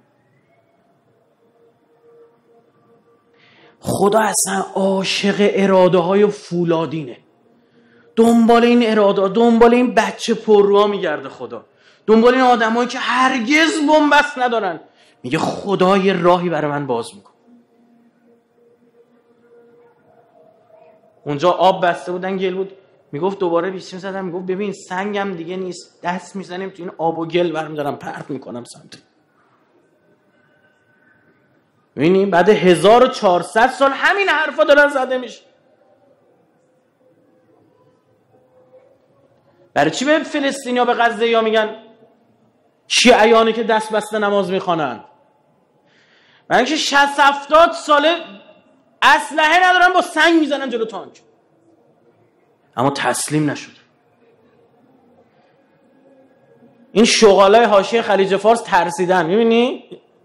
خدا اصلا عاشق اراده های فولادینه، دنبال این اراده، دنبال این بچه پررو میگرده خدا، دنبال این آدمایی که هرگز بنبست ندارن. میگه خدا یه راهی برای من باز میکنه. اونجا آب بسته بودن، گل بود. میگفت دوباره بیسیم زدم، میگفت ببین سنگم دیگه نیست، دست میزنیم تو این آب و گل برمیدارم پرت میکنم سمت. ببینی بعد هزار و چهارصد سال همین حرفا دارن زده میشه. برای چی به فلسطینیا به غزه یا میگن شیعیانی که دست بسته نماز میخوانن؟ برای اینکه شصت هفتاد ساله اسلحه ندارن، با سنگ میزنن جلو تانک، اما تسلیم نشد. این شغالای حاشیه خلیج فارس ترسیدن، میبینی؟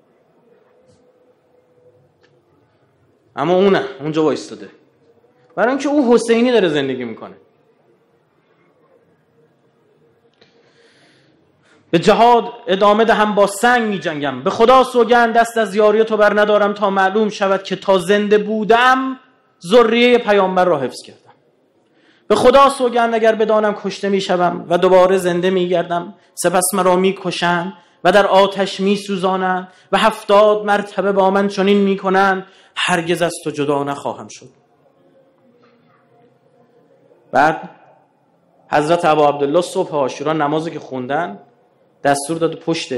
اما اونه اونجا وایستاده، برای اینکه او حسینی داره زندگی میکنه. به جهاد ادامه دهم با سنگ می جنگم، به خدا سوگند دست از یاری تو بر ندارم، تا معلوم شود که تا زنده بودم ذریه پیامبر را حفظ کردم. به خدا سوگند اگر بدانم کشته می شوم و دوباره زنده می گردم، سپس مرا می کشند و در آتش می سوزانند و هفتاد مرتبه با من چنین می کنند، هرگز از تو جدا نخواهم شد. بعد حضرت ابا عبدالله صبح عاشورا نمازی که خوندن دستور داد پشت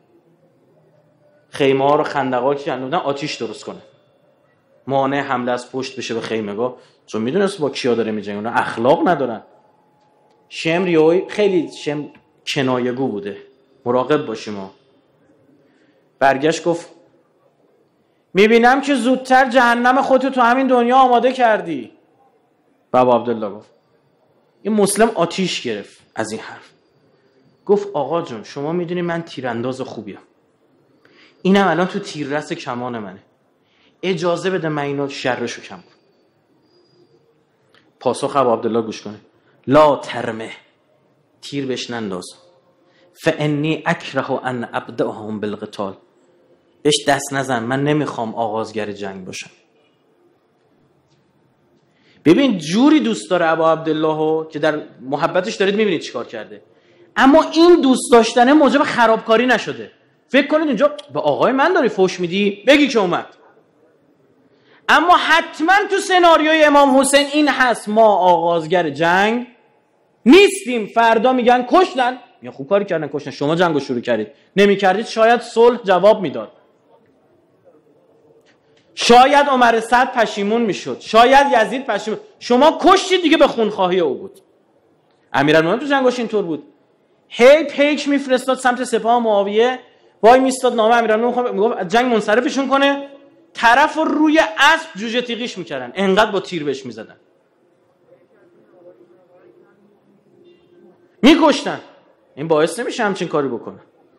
خیمه ها رو خندق‌ها که کندن آتیش درست کنه، مانع حمله از پشت بشه به خیمه‌ها، چون میدونست با کیا داره میجنگه، اونا اخلاق ندارن. شمر یوی خیلی شمر کنایه‌گو بوده، مراقب باشیم ها. برگشت گفت میبینم که زودتر جهنم خودتو تو همین دنیا آماده کردی. بابا عبدالله گفت این مسلم آتیش گرفت از این حرف. گفت آقا جون شما میدونی من تیرانداز خوبیم، اینم الان تو تیررس کمان منه، اجازه بده من اینو شرشو کم کنم. پاسخ ابو عبدالله گوش کنه، لا ترمه، تیر بهش ننداز، فانی اکره ان ابدأهم بالقتال، بهش دست نزن، من نمیخوام آغازگر جنگ باشم. ببین جوری دوست داره ابو عبدالله که در محبتش دارید میبینید چیکار کرده، اما این دوست داشتنه موجب خرابکاری نشده. فکر کنید اینجا به آقای من داری فوش میدی بگی که اومد، اما حتما تو سناریوی امام حسین این هست ما آغازگر جنگ نیستیم، فردا میگن کشتن، یا خوب کاری کردن کشتن، شما جنگو شروع کردید، نمیکردید شاید صلح جواب میداد، شاید عمر سعد پشیمون میشد، شاید یزید پشیمون، شما کشتید دیگه، به خونخواهی او بود. امیرالمومنین تو جنگش اینطور بود، هی پیک میفرستاد سمت سپاه معاویه، وای میستاد نامه امیرالمومنین میگفت جنگ منصرفشون کنه، طرف رو روی اسب جوجه تیغیش میکردن، انقدر با تیر بهش میزدن، میکشتن. این باعث نمیشه همچین کاری بکنه.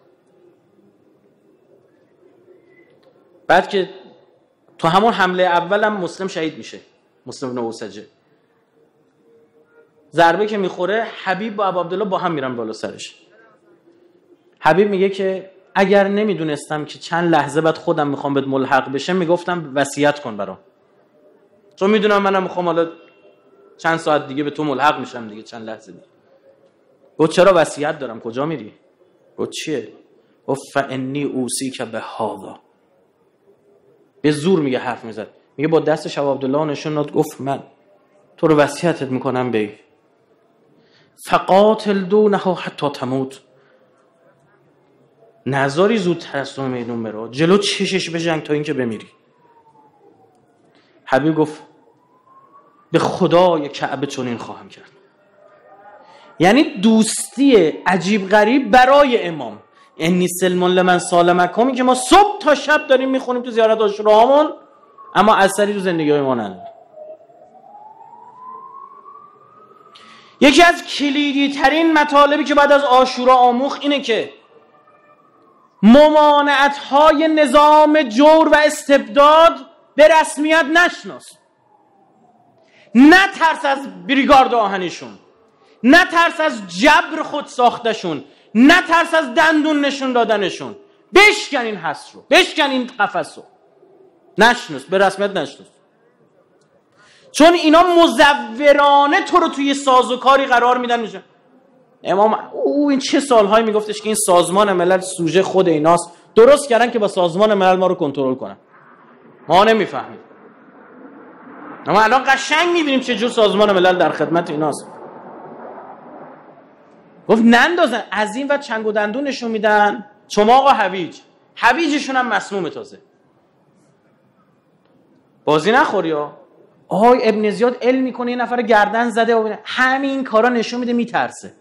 بعد که تو همون حمله اول هم مسلم شهید میشه، مسلم بن اوسجه، ضربه که میخوره حبیب با ابو عبدالله با هم میرن بالا سرش. حبیب میگه که اگر نمیدونستم که چند لحظه بعد خودم میخوام بهت ملحق بشم میگفتم وصیت کن برام، چون میدونم منم میخوام حالا چند ساعت دیگه به تو ملحق میشم دیگه، چند لحظه دیگه. گفت چرا وصیت دارم، کجا میری؟ گفت چیه؟ گفت فانی اوصیک بهذا، به زور میگه حرف میزد، میگه با دستش ابو عبدالله نشون داد، گفت من تو رو وصیتت میکنم به فقاتل دونه حتی تموت، نذاری زودتر از تو میدون برو، جلو چشش بجنگ تا اینکه بمیری. حبیب گفت به خدای کعبه چنین خواهم کرد. یعنی دوستی عجیب غریب برای امام، انی سلم لمن سالمکم، که ما صبح تا شب داریم میخونیم تو زیارت عاشوراهامون، اما اثری تو زندگی ما نداره. یکی از کلیدی ترین مطالبی که بعد از عاشورا آموخت اینه که ممانعت های نظام جور و استبداد به رسمیت نشناس. نه ترس از بریگارد آهنیشون، نه ترس از جبر خود ساختشون، نه ترس از دندون نشون دادنشون. بشکن این حس رو، بشکن این قفس رو، نشناس، به رسمیت نشناس. چون اینا مزورانه تو رو توی سازوکاری قرار میدن. میشه امام او این چه سالهایی میگفتش که این سازمان ملل سوژه خود ایناست، درست کردن که با سازمان ملل ما رو کنترل کنن. ما نمیفهمیم، اما الان قشنگ میبینیم چه جور سازمان ملل در خدمت ایناست. گفت نندازن، از این و چنگ و دندون نشون میدن، چماق و هویج، هویجشون هم مسمومه. تازه بازی نخوری ها. آهای ابن زیاد علم میکنه یه نفر گردن زده و همین کارا نشون میده میترسه.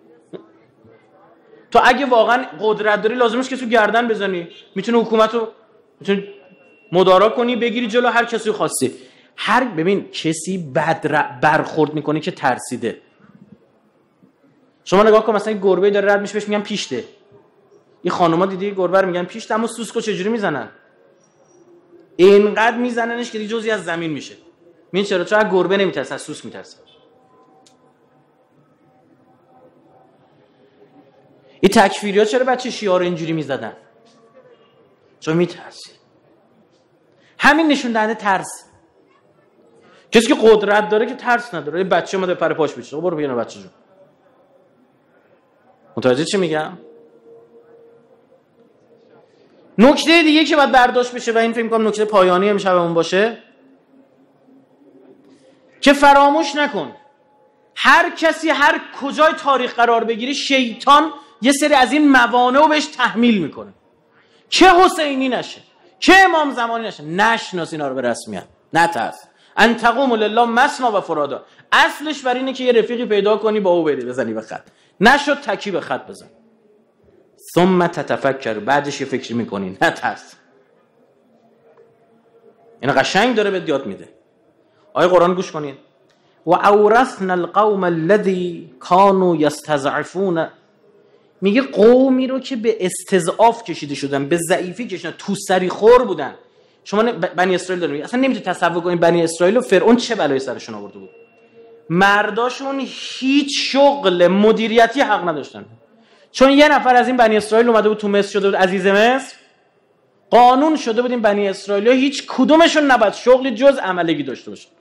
تو اگه واقعا قدرت داری لازمش که تو گردن بزنی، میتونه حکومت رو میتونه مدارا کنی، بگیری جلو هر کسی خواستی. هر ببین کسی بد برخورد میکنه که ترسیده. شما نگاه کن مثلا گربه داره رد میشه بهش میگن پیشته. این خانوما دیدی گربه رو میگن پیشته، اما سوسکو چجوری میزنن؟ اینقدر میزننش که دیگه جزئی از زمین میشه. این چرا؟ چون گربه نمیترسه، از سوسک میترسه. این تکفیری‌ها چرا بچه شیعه رو اینجوری میزدن؟ چون میترسی. همین نشون دهنده ترس. کسی که قدرت داره که ترس نداره. یه بچه اومده پر پاش بچه، برو ببین بچه جون. متوجه چی میگم؟ نکته دیگه که باید برداشت بشه و این فکر می‌کنم نکته پایانی امشبمون باشه، که فراموش نکن هر کسی هر کجای تاریخ قرار بگیری شیطان یه سری از این موانع رو بهش تحمیل میکنه. که حسینی نشه، که امام زمانی نشه، نشناس اینا رو به رسمیت، نترس. ان تقوم لله مثنا و فرادا. اصلش بر اینه که یه رفیقی پیدا کنی با او بری بزنی به خط، نشد تکی به خط بزن. ثم تتفکر، بعدش یه فکر میکنی، نترس. این قشنگ داره به یاد میده. آیه قرآن گوش کنید. و اورثنا القوم الذی کانوا یستضعفون، میگه قومی رو که به استضعاف کشیده شدن، به ضعیفی کشیدن، تو سری خور بودن. شما بنی اسرائیل دارید، اصلا نمیتونید تصور کنید بنی اسرائیل و فرعون چه بلایی سرشون آورده بود. مرداشون هیچ شغل مدیریتی حق نداشتن. چون یه نفر از این بنی اسرائیل اومده بود تو مصر، شده بود عزیز مصر، قانون شده بود این بنی اسرائیل هیچ کدومشون نباید شغلی جز عملگی داشته باشن،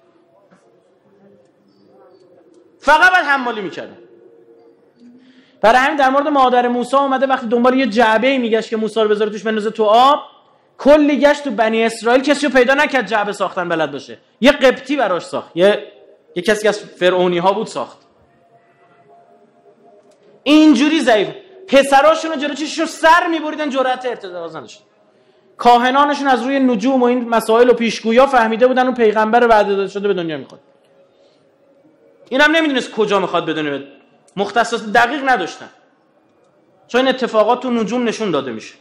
فقط باید حمالی میکردن. برای همین در مورد مادر موسی اومده وقتی دنبال یه جعبه‌ای میگشت که موسی رو بذاره توش بندازه تو آب، کلی گشت تو بنی اسرائیل کسی رو پیدا نکرد جعبه ساختن بلد باشه. یه قبطی براش ساخت، یه یه کسی از فرعونی ها بود ساخت. اینجوری ضعیف پسراشون رو جلو چششون سر میبریدن، جرأت ارتکاز نداشتن. کاهنانشون از روی نجوم و این مسائل و پیشگویی فهمیده بودن اون پیغمبر وعده داده شده به دنیا میخواد. اینم نمیدونست کجا میخواد بدونه، مختصات دقیق نداشتن، چون این اتفاقات تو نجوم نشون داده میشه.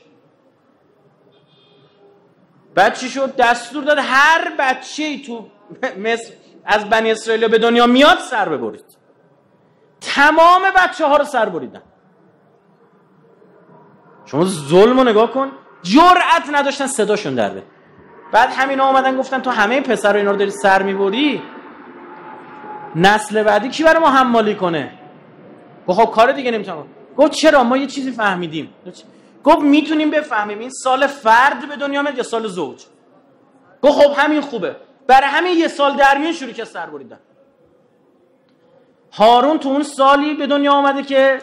بعد چی شد؟ دستور داد هر بچه‌ای تو مصر از بنی اسرائیل به دنیا میاد سر ببرید. تمام بچه ها رو سر بریدن. شما ظلم رو نگاه کن، جرأت نداشتن صداشون در بیاد. بعد همینا اومدن گفتن تو همه پسر رو اینا رو داری سر میبری، نسل بعدی کی برای ما حمالی کنه؟ گفت خب کار دیگه نمیتونم. گفت چرا؟ ما یه چیزی فهمیدیم. گفت میتونیم بفهمیم این سال فرد به دنیا میاد یا سال زوج. گفت خب همین خوبه. برای همین یه سال در میون شروع که سر بریدن. هارون تو اون سالی به دنیا آمده که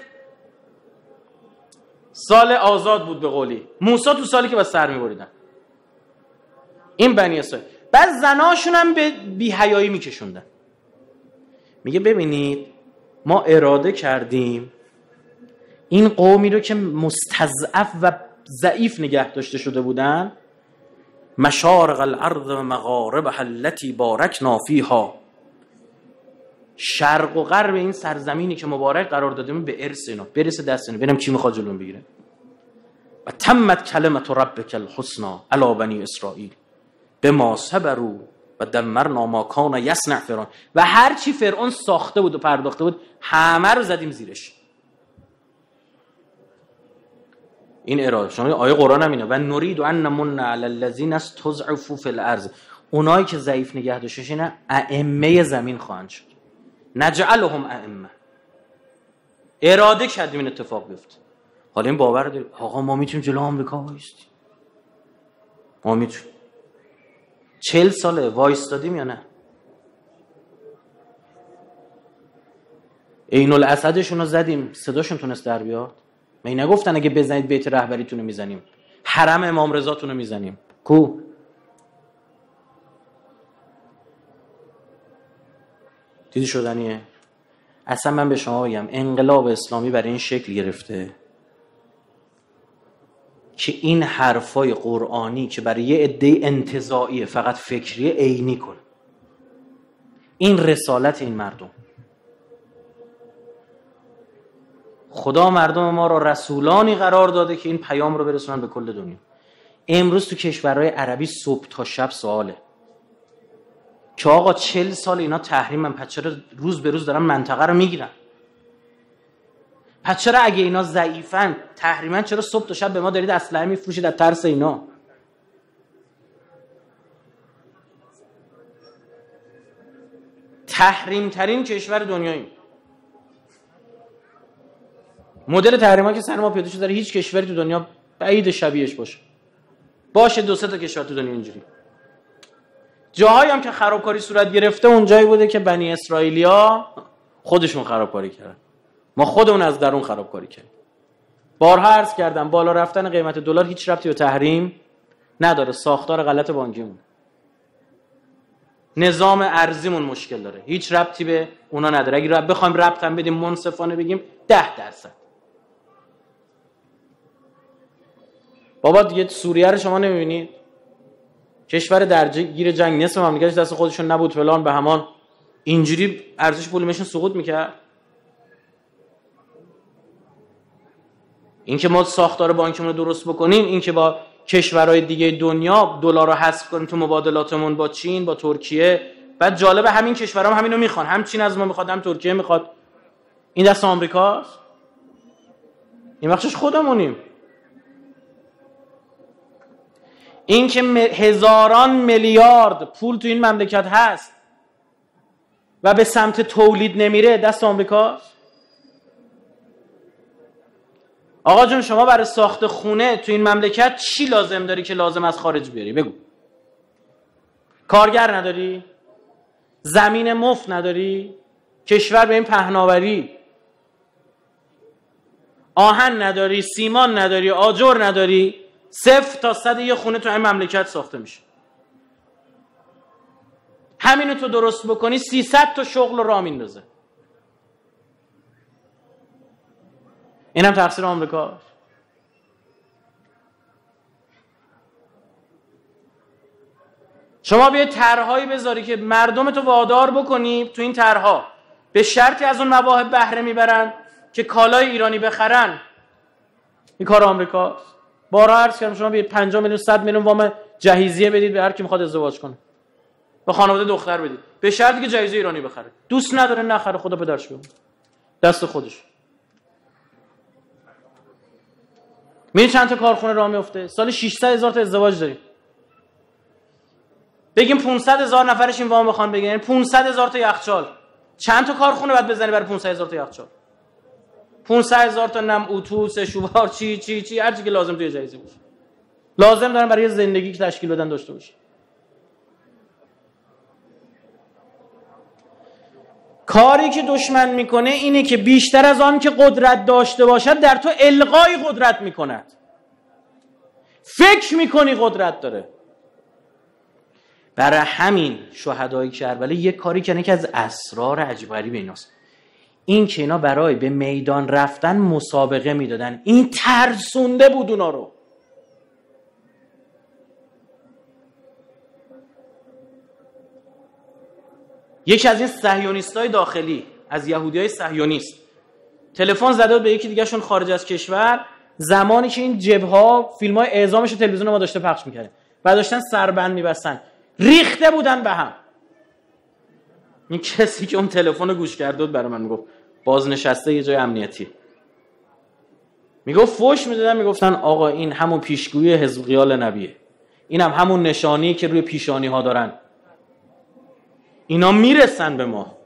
سال آزاد بود به قولی. موسی تو سالی که با سر میبریدن. این بنی اسرائیل. بعد زناشون هم به بی‌حیایی میکشوندن. میگه ببینید ما اراده کردیم این قومی رو که مستضعف و ضعیف نگه داشته شده بودن، مشارق الارض و مغاربها التي بارکنا فیها، شرق و غرب این سرزمینی که مبارک قرار دادیم به ارث اینا برسه دست اینا، ببینم کی میخواد جلوم بگیره. و تمت کلمت ربک الحسنی علی بنی اسرائیل بما صبروا و دمرنا ما کان یصنع فرعون، و هر چی فرعون ساخته بود و پرداخته بود همه رو زدیم زیرش. این اراده شما آیه قرآن هم اینه و نرید ان نمن علی الذین استضعفوا فی الارض، اونایی که ضعیف نگه داشتش اینا ائمه زمین خواهند شد. نجعلهم ائمه، اراده کردیم این اتفاق بیفته. حالا این باور داریم آقا ما میتونیم جلو آمریکا وایستیم، ما میتونیم. چهل ساله وایستادیم یا نه؟ عین الاسدشون رو زدیم صداشون تونست در بیاد؟ می نگفتن اگه بزنید بیت رهبریتون رو میزنیم، حرم امام رضاتون رو میزنیم؟ کو؟ دیدی شدنیه؟ اصلا من به شما بگم انقلاب اسلامی برای این شکل گرفته که این حرفای قرآنی که برای یه عده انتزاعیه فقط فکریه عینی کنه. این رسالت این مردم. خدا مردم ما را رسولانی قرار داده که این پیام رو برسونن به کل دنیا. امروز تو کشورهای عربی صبح تا شب سواله که آقا چل سال اینا تحریمن، پس چرا روز به روز دارن منطقه رو میگیرن؟ پس چرا اگه اینا ضعیفن تحریمن چرا صبح تا شب به ما دارید اسلحه میفروشید از ترس اینا؟ تحریم ترین کشور دنیاییم. مدل تحریما که سر ما پیاده شده هیچ کشوری تو دنیا بعید شبیهش باشه. باشه دو سه تا کشور تو دنیا اینجوری. جاهایی هم که خرابکاری صورت گرفته اون جایی بوده که بنی اسرائیلیا خودشون خرابکاری کردن. ما خودمون از درون خرابکاری کردیم. بارها عرض کردم بالا رفتن قیمت دلار هیچ ربطی به تحریم نداره، ساختار غلط بانکیمون، نظام ارزیمون مشکل داره، هیچ ربطی به اونا نداره. اگه بخوایم ربط هم بدیم منصفانه بگیم ده درصد. بابا دیگه سوریه رو شما نمیبینید؟ کشور درگیر جنگ، نصف مملکتش دست خودشون نبود فلان به همان، اینجوری ارزش پولمشون سقوط میکرد. این که ما ساختار بانکمون رو درست بکنیم، این که با کشورهای دیگه دنیا دلار رو حذف کنیم تو مبادلاتمون با چین با ترکیه، بعد جالب همین کشورها هم همینو میخوان، هم چین از ما میخواد هم ترکیه میخواد. این دست آمریکاست؟ این بخشش خودمونیم. این که هزاران میلیارد پول تو این مملکت هست و به سمت تولید نمیره دست آمریکاست. آقا جون شما برای ساخت خونه تو این مملکت چی لازم داری که لازم از خارج بیاری؟ بگو. کارگر نداری؟ زمین مفت نداری؟ کشور به این پهناوری. آهن نداری؟ سیمان نداری؟ آجر نداری؟ صفر تا صد یه خونه تو این مملکت ساخته میشه. همینو تو درست بکنی سیصد تا شغل راه میندازه. اینم تقصیر آمریکاست. شما بیاید طرحهایی بذاری که مردم تو وادار بکنی تو این طرحها به شرطی از اون مواهب بهره میبرن که کالای ایرانی بخرن. این کار آمریکاست. بارها عرض کردم شما بیاید پنجاه میلیون صد میلیون وام جهیزیه بدید به هر کی میخواد ازدواج کنه، به خانواده دختر بدید به شرطی که جهیزیه ایرانی بخره. دوست نداره نخره، خدا پدرش بگم، دست خودش. می‌بینی چند تا کارخونه راه میفته؟ سال ششصد هزار تا ازدواج داریم. بگیم پانصد هزار نفرش این وام بخوان بگیرن، پانصد هزار تا یخچال. چند تا کارخونه باید بزنی برای پانصد هزار تا یخچال؟ پانصد هزار تا نم اتو، سه شوبار، چی چی چی هر چی که لازم توی جهیزیه باشه. لازم دارن برای زندگی که تشکیل بدن داشته باشه. کاری که دشمن میکنه اینه که بیشتر از آن که قدرت داشته باشد در تو القای قدرت میکند. فکر میکنی قدرت داره. برای همین شهدای کربلا یک کاری کنه که از اسرار عجیب غریب ایناست. این که اینا برای به میدان رفتن مسابقه میدادن، این ترسونده بود اونا رو. یکی از این صهیونیستای داخلی، از یهودیای صهیونیست، تلفن زده بود به یکی دیگه شون خارج از کشور، زمانی که این جبهه فیلم‌های اعزامش رو تلویزیون ما داشته پخش می‌کرد و داشتن سربند می‌بستن. ریخته بودن به هم. این کسی که اون تلفن گوش کرده بود برای من میگفت بازنشسته یه جای امنیتی، میگفت فوش میدادن، میگفتن آقا این همون پیشگویی حزب قیال نبیه، این هم همون نشانی که روی پیشانی ها دارن، اینا میرسن به ما.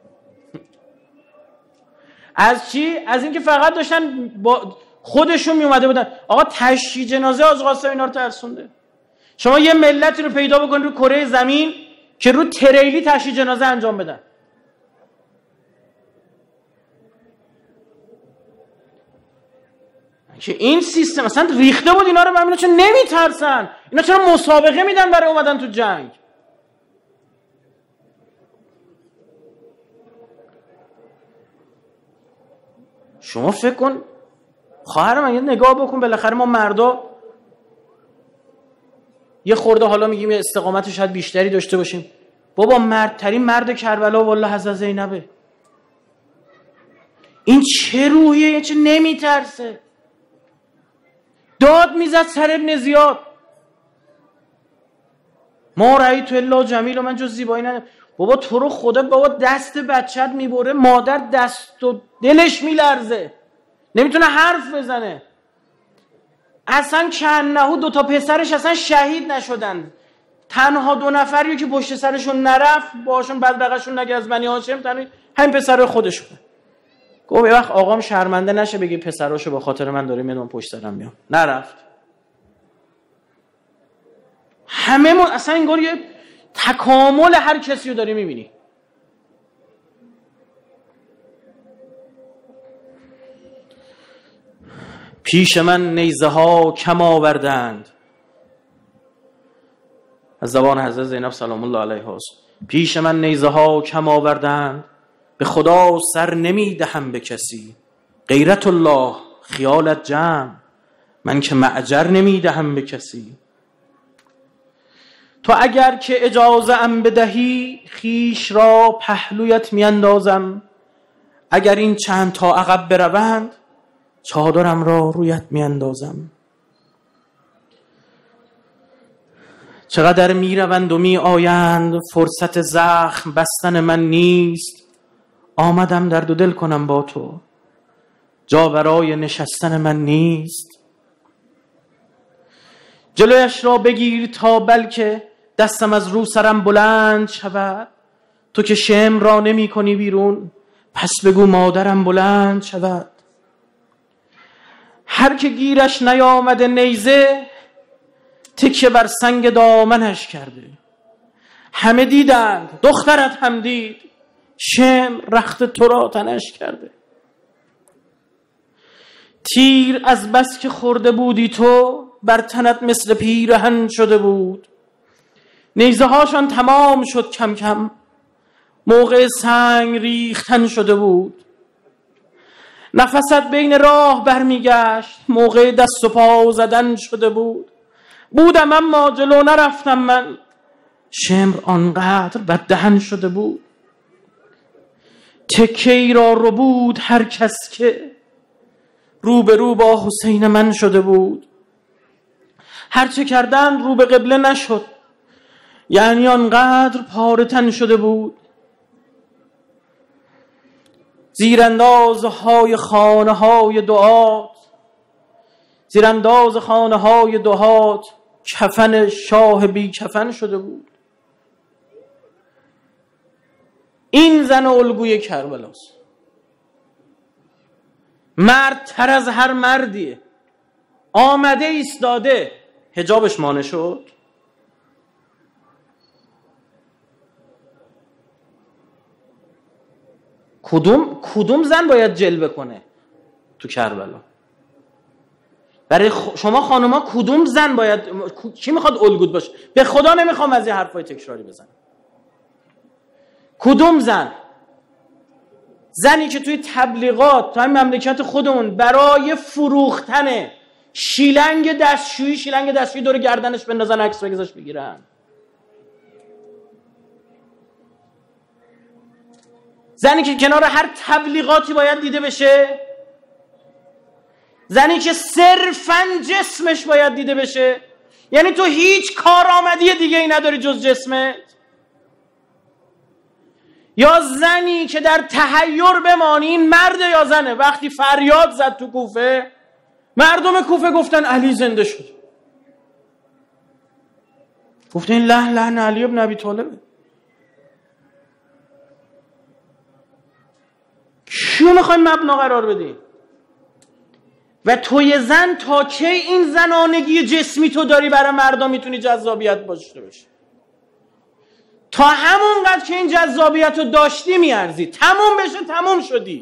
از چی؟ از اینکه فقط داشتن با خودشون میومده بودن. آقا تشییع جنازه آج قاسم اینا رو ترسونده. شما یه ملتی رو پیدا بکن رو کره زمین که رو تریلی تشییع جنازه انجام بدن. که این سیستم مثلا ریخته بود اینا رو. من چون نمیترسن، اینا چرا مسابقه میدن برای اومدن تو جنگ؟ شما فکر کن خواهر من، یه نگاه بکن، بالاخره ما مردا یه خورده حالا میگیم یه استقامت شاید بیشتری داشته باشیم. بابا مردترین مرد کربلا والله حضرت زینبه. این چه روحیه؟ این چه نمیترسه؟ داد میزد سر ابن زیاد، ما رأیت الا جمیل و من جز زیبایی ندیدم. بابا تو رو خدا، بابا دست بچت میبره، مادر دست و دلش میلرزه، نمیتونه حرف بزنه. اصلا کنهو دو تا پسرش اصلا شهید نشدن، تنها دو نفریو که پشت سرشون نرفت باشون بدبقشون نگه از بنی هاشم تنها همین پسر خودشون. گفت یه وقت آقام شرمنده نشه بگی پسراشو به خاطر من داره میاد پشت سرم میام. نرفت. همه ما اصلا انگار یه تکامل هر کسی رو داری میبینی. پیش من نیزه ها کم آوردند، از زبان حضرت زینب سلام الله علیها. پیش من نیزه ها کم آوردند، به خدا سر نمی دهم به کسی. غیرت الله خیالت جمع، من که معجر نمی دهم به کسی. تو اگر که اجازه ام بدهی، خیش را پهلویت می اندازم. اگر این چند تا عقب بروند، چادرم را رویت می اندازم. چقدر می روند و می آیند، فرصت زخم بستن من نیست. آمدم درد و دل کنم با تو، جا برای نشستن من نیست. جلویش را بگیر تا بلکه دستم از رو سرم بلند شود. تو که شم را نمی کنی بیرون، پس بگو مادرم بلند شود. هر که گیرش نیامده نیزه، تکیه بر سنگ دامنش کرده. همه دیدند، دخترت هم دید، شم رخت تو را تنش کرده. تیر از بس که خورده بودی تو، بر تنت مثل پیرهن شده بود. نیزه هاشان تمام شد کم کم، موقع سنگ ریختن شده بود. نفست بین راه برمیگشت، موقع دست و پا زدن شده بود. بودم اما جلو نرفتم من، شمر آنقدر بر دهن شده بود. تکی را رو بود هر کس که، رو به رو با حسین من شده بود. هرچه کردن رو به قبله نشد، یعنی آنقدر پاره تن شده بود. زیرانداز های خانه های دعات، زیرانداز خانه های دعات، کفن شاه بی کفن شده بود. این زن الگوی کربلاست، مرد تر از هر مردیه. آمده ایستاده، حجابش مانع شد. کدوم کدوم زن باید جلوه کنه تو کربلا؟ برای خ... شما خانوما کدوم زن باید، کی میخواد الگوت باشه؟ به خدا نمیخوام از این حرفای تکراری بزنم. کدوم زن؟ زنی که توی تبلیغات تو همین مملکت خودمون برای فروختن شیلنگ دستشویی شیلنگ دستشویی دور گردنش بندازن، عکس بگذاش بگیرن. زنی که کنار هر تبلیغاتی باید دیده بشه، زنی که صرفاً جسمش باید دیده بشه. یعنی تو هیچ کارآمدی دیگه ای نداری جز جسمت؟ یا زنی که در تحیر بمانی، این مرد یا زنه؟ وقتی فریاد زد تو کوفه، مردم کوفه گفتن علی زنده شد. گفتن این لحن لحن علی ابن ابی طالبه. کیو میخوایم مبنا قرار بدیم؟ و توی زن تا کی این زنانگی جسمی تو داری برای مردم میتونی جذابیت داشته باشی؟ تا همونقدر که این جذابیت رو داشتی میارزی، تموم بشه تموم شدی.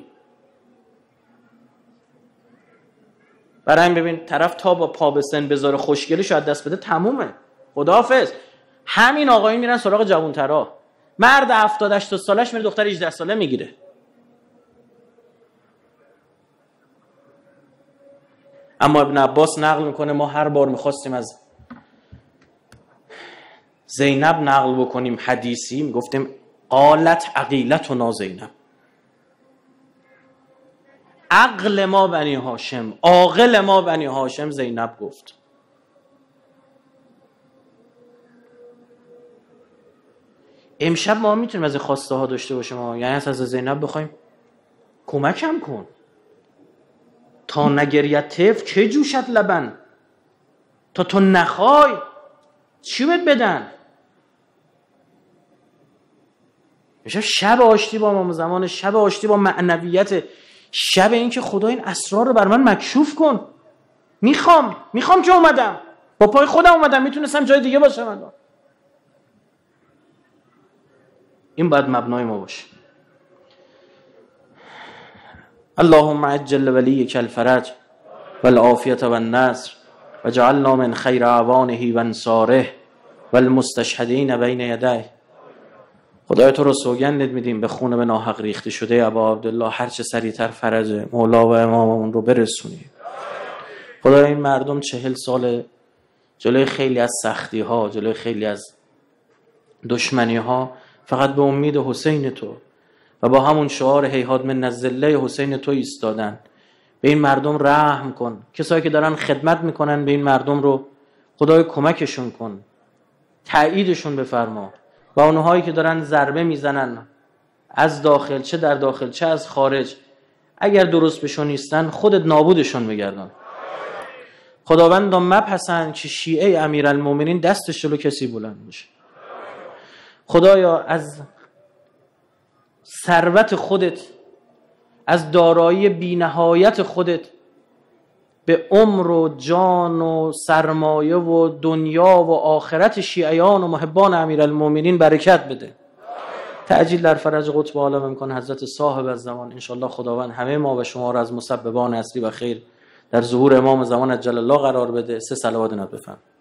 برای این ببین طرف تا با پا به سن بذاره خوشگلی شاید دست بده، تمومه، خداحافظ. همین آقایون میرن سراغ جوانترا. مرد هفتاد هشتاد سالش میره دختر هجده ساله میگیره. اما ابن عباس نقل میکنه ما هر بار میخواستیم از زینب نقل بکنیم حدیثی، میگفتیم قالت عقیلتنا زینب. عقل ما بنی هاشم، عاقل ما بنی هاشم زینب گفت. امشب ما میتونیم از خواسته ها داشته باشیم، یعنی از زینب بخوایم کمکم کن تا نگریت طفل چه جوشت لبن، تا تو نخوای چی بهت بدن؟ میشه شب آشتی با امام زمان، شب آشتی با معنویت، شب این که خدا این اسرار رو بر من مکشوف کن. میخوام میخوام که اومدم با پای خودم اومدم، میتونستم جای دیگه باشم الان. این باید مبنای ما باشه. اللهم عجل ولیک الفرج والعافیة والنصر وجعلنا من خیر اعوانه و انصاره والمستشهدین بین یدیه. خدای تو رو سوگندت میدیم به خون به ناحق ریخته شده ابا عبدالله هرچه سریعتر فرج مولا و اماممون رو برسونی. خدای این مردم چهل سال جلوی خیلی از سختی ها، جلوی خیلی از دشمنی ها فقط به امید حسین تو و با همون شعار هیهات من الذله حسین تو ایستادن. به این مردم رحم کن. کسایی که دارن خدمت میکنن به این مردم رو خدای کمکشون کن، تأییدشون بفرما. و اونهایی که دارن ضربه میزنن از داخل، چه در داخل چه از خارج، اگر درست بشون نیستن خودت نابودشون بگردن. خداوند مپسند که شیعه امیرالمومنین دستش جلو کسی بلند بشه. خدایا از ثروت خودت، از دارایی بی‌نهایت خودت به عمر و جان و سرمایه و دنیا و آخرت شیعیان و محبان امیرالمومنین برکت بده. تعجیل در فرج قطب عالم امکان حضرت صاحب الزمان. انشالله خداوند همه ما و شما را از مسببان اصلی و خیر در ظهور امام زمان عجل الله قرار بده. سه صلوات نبی بفرمایید.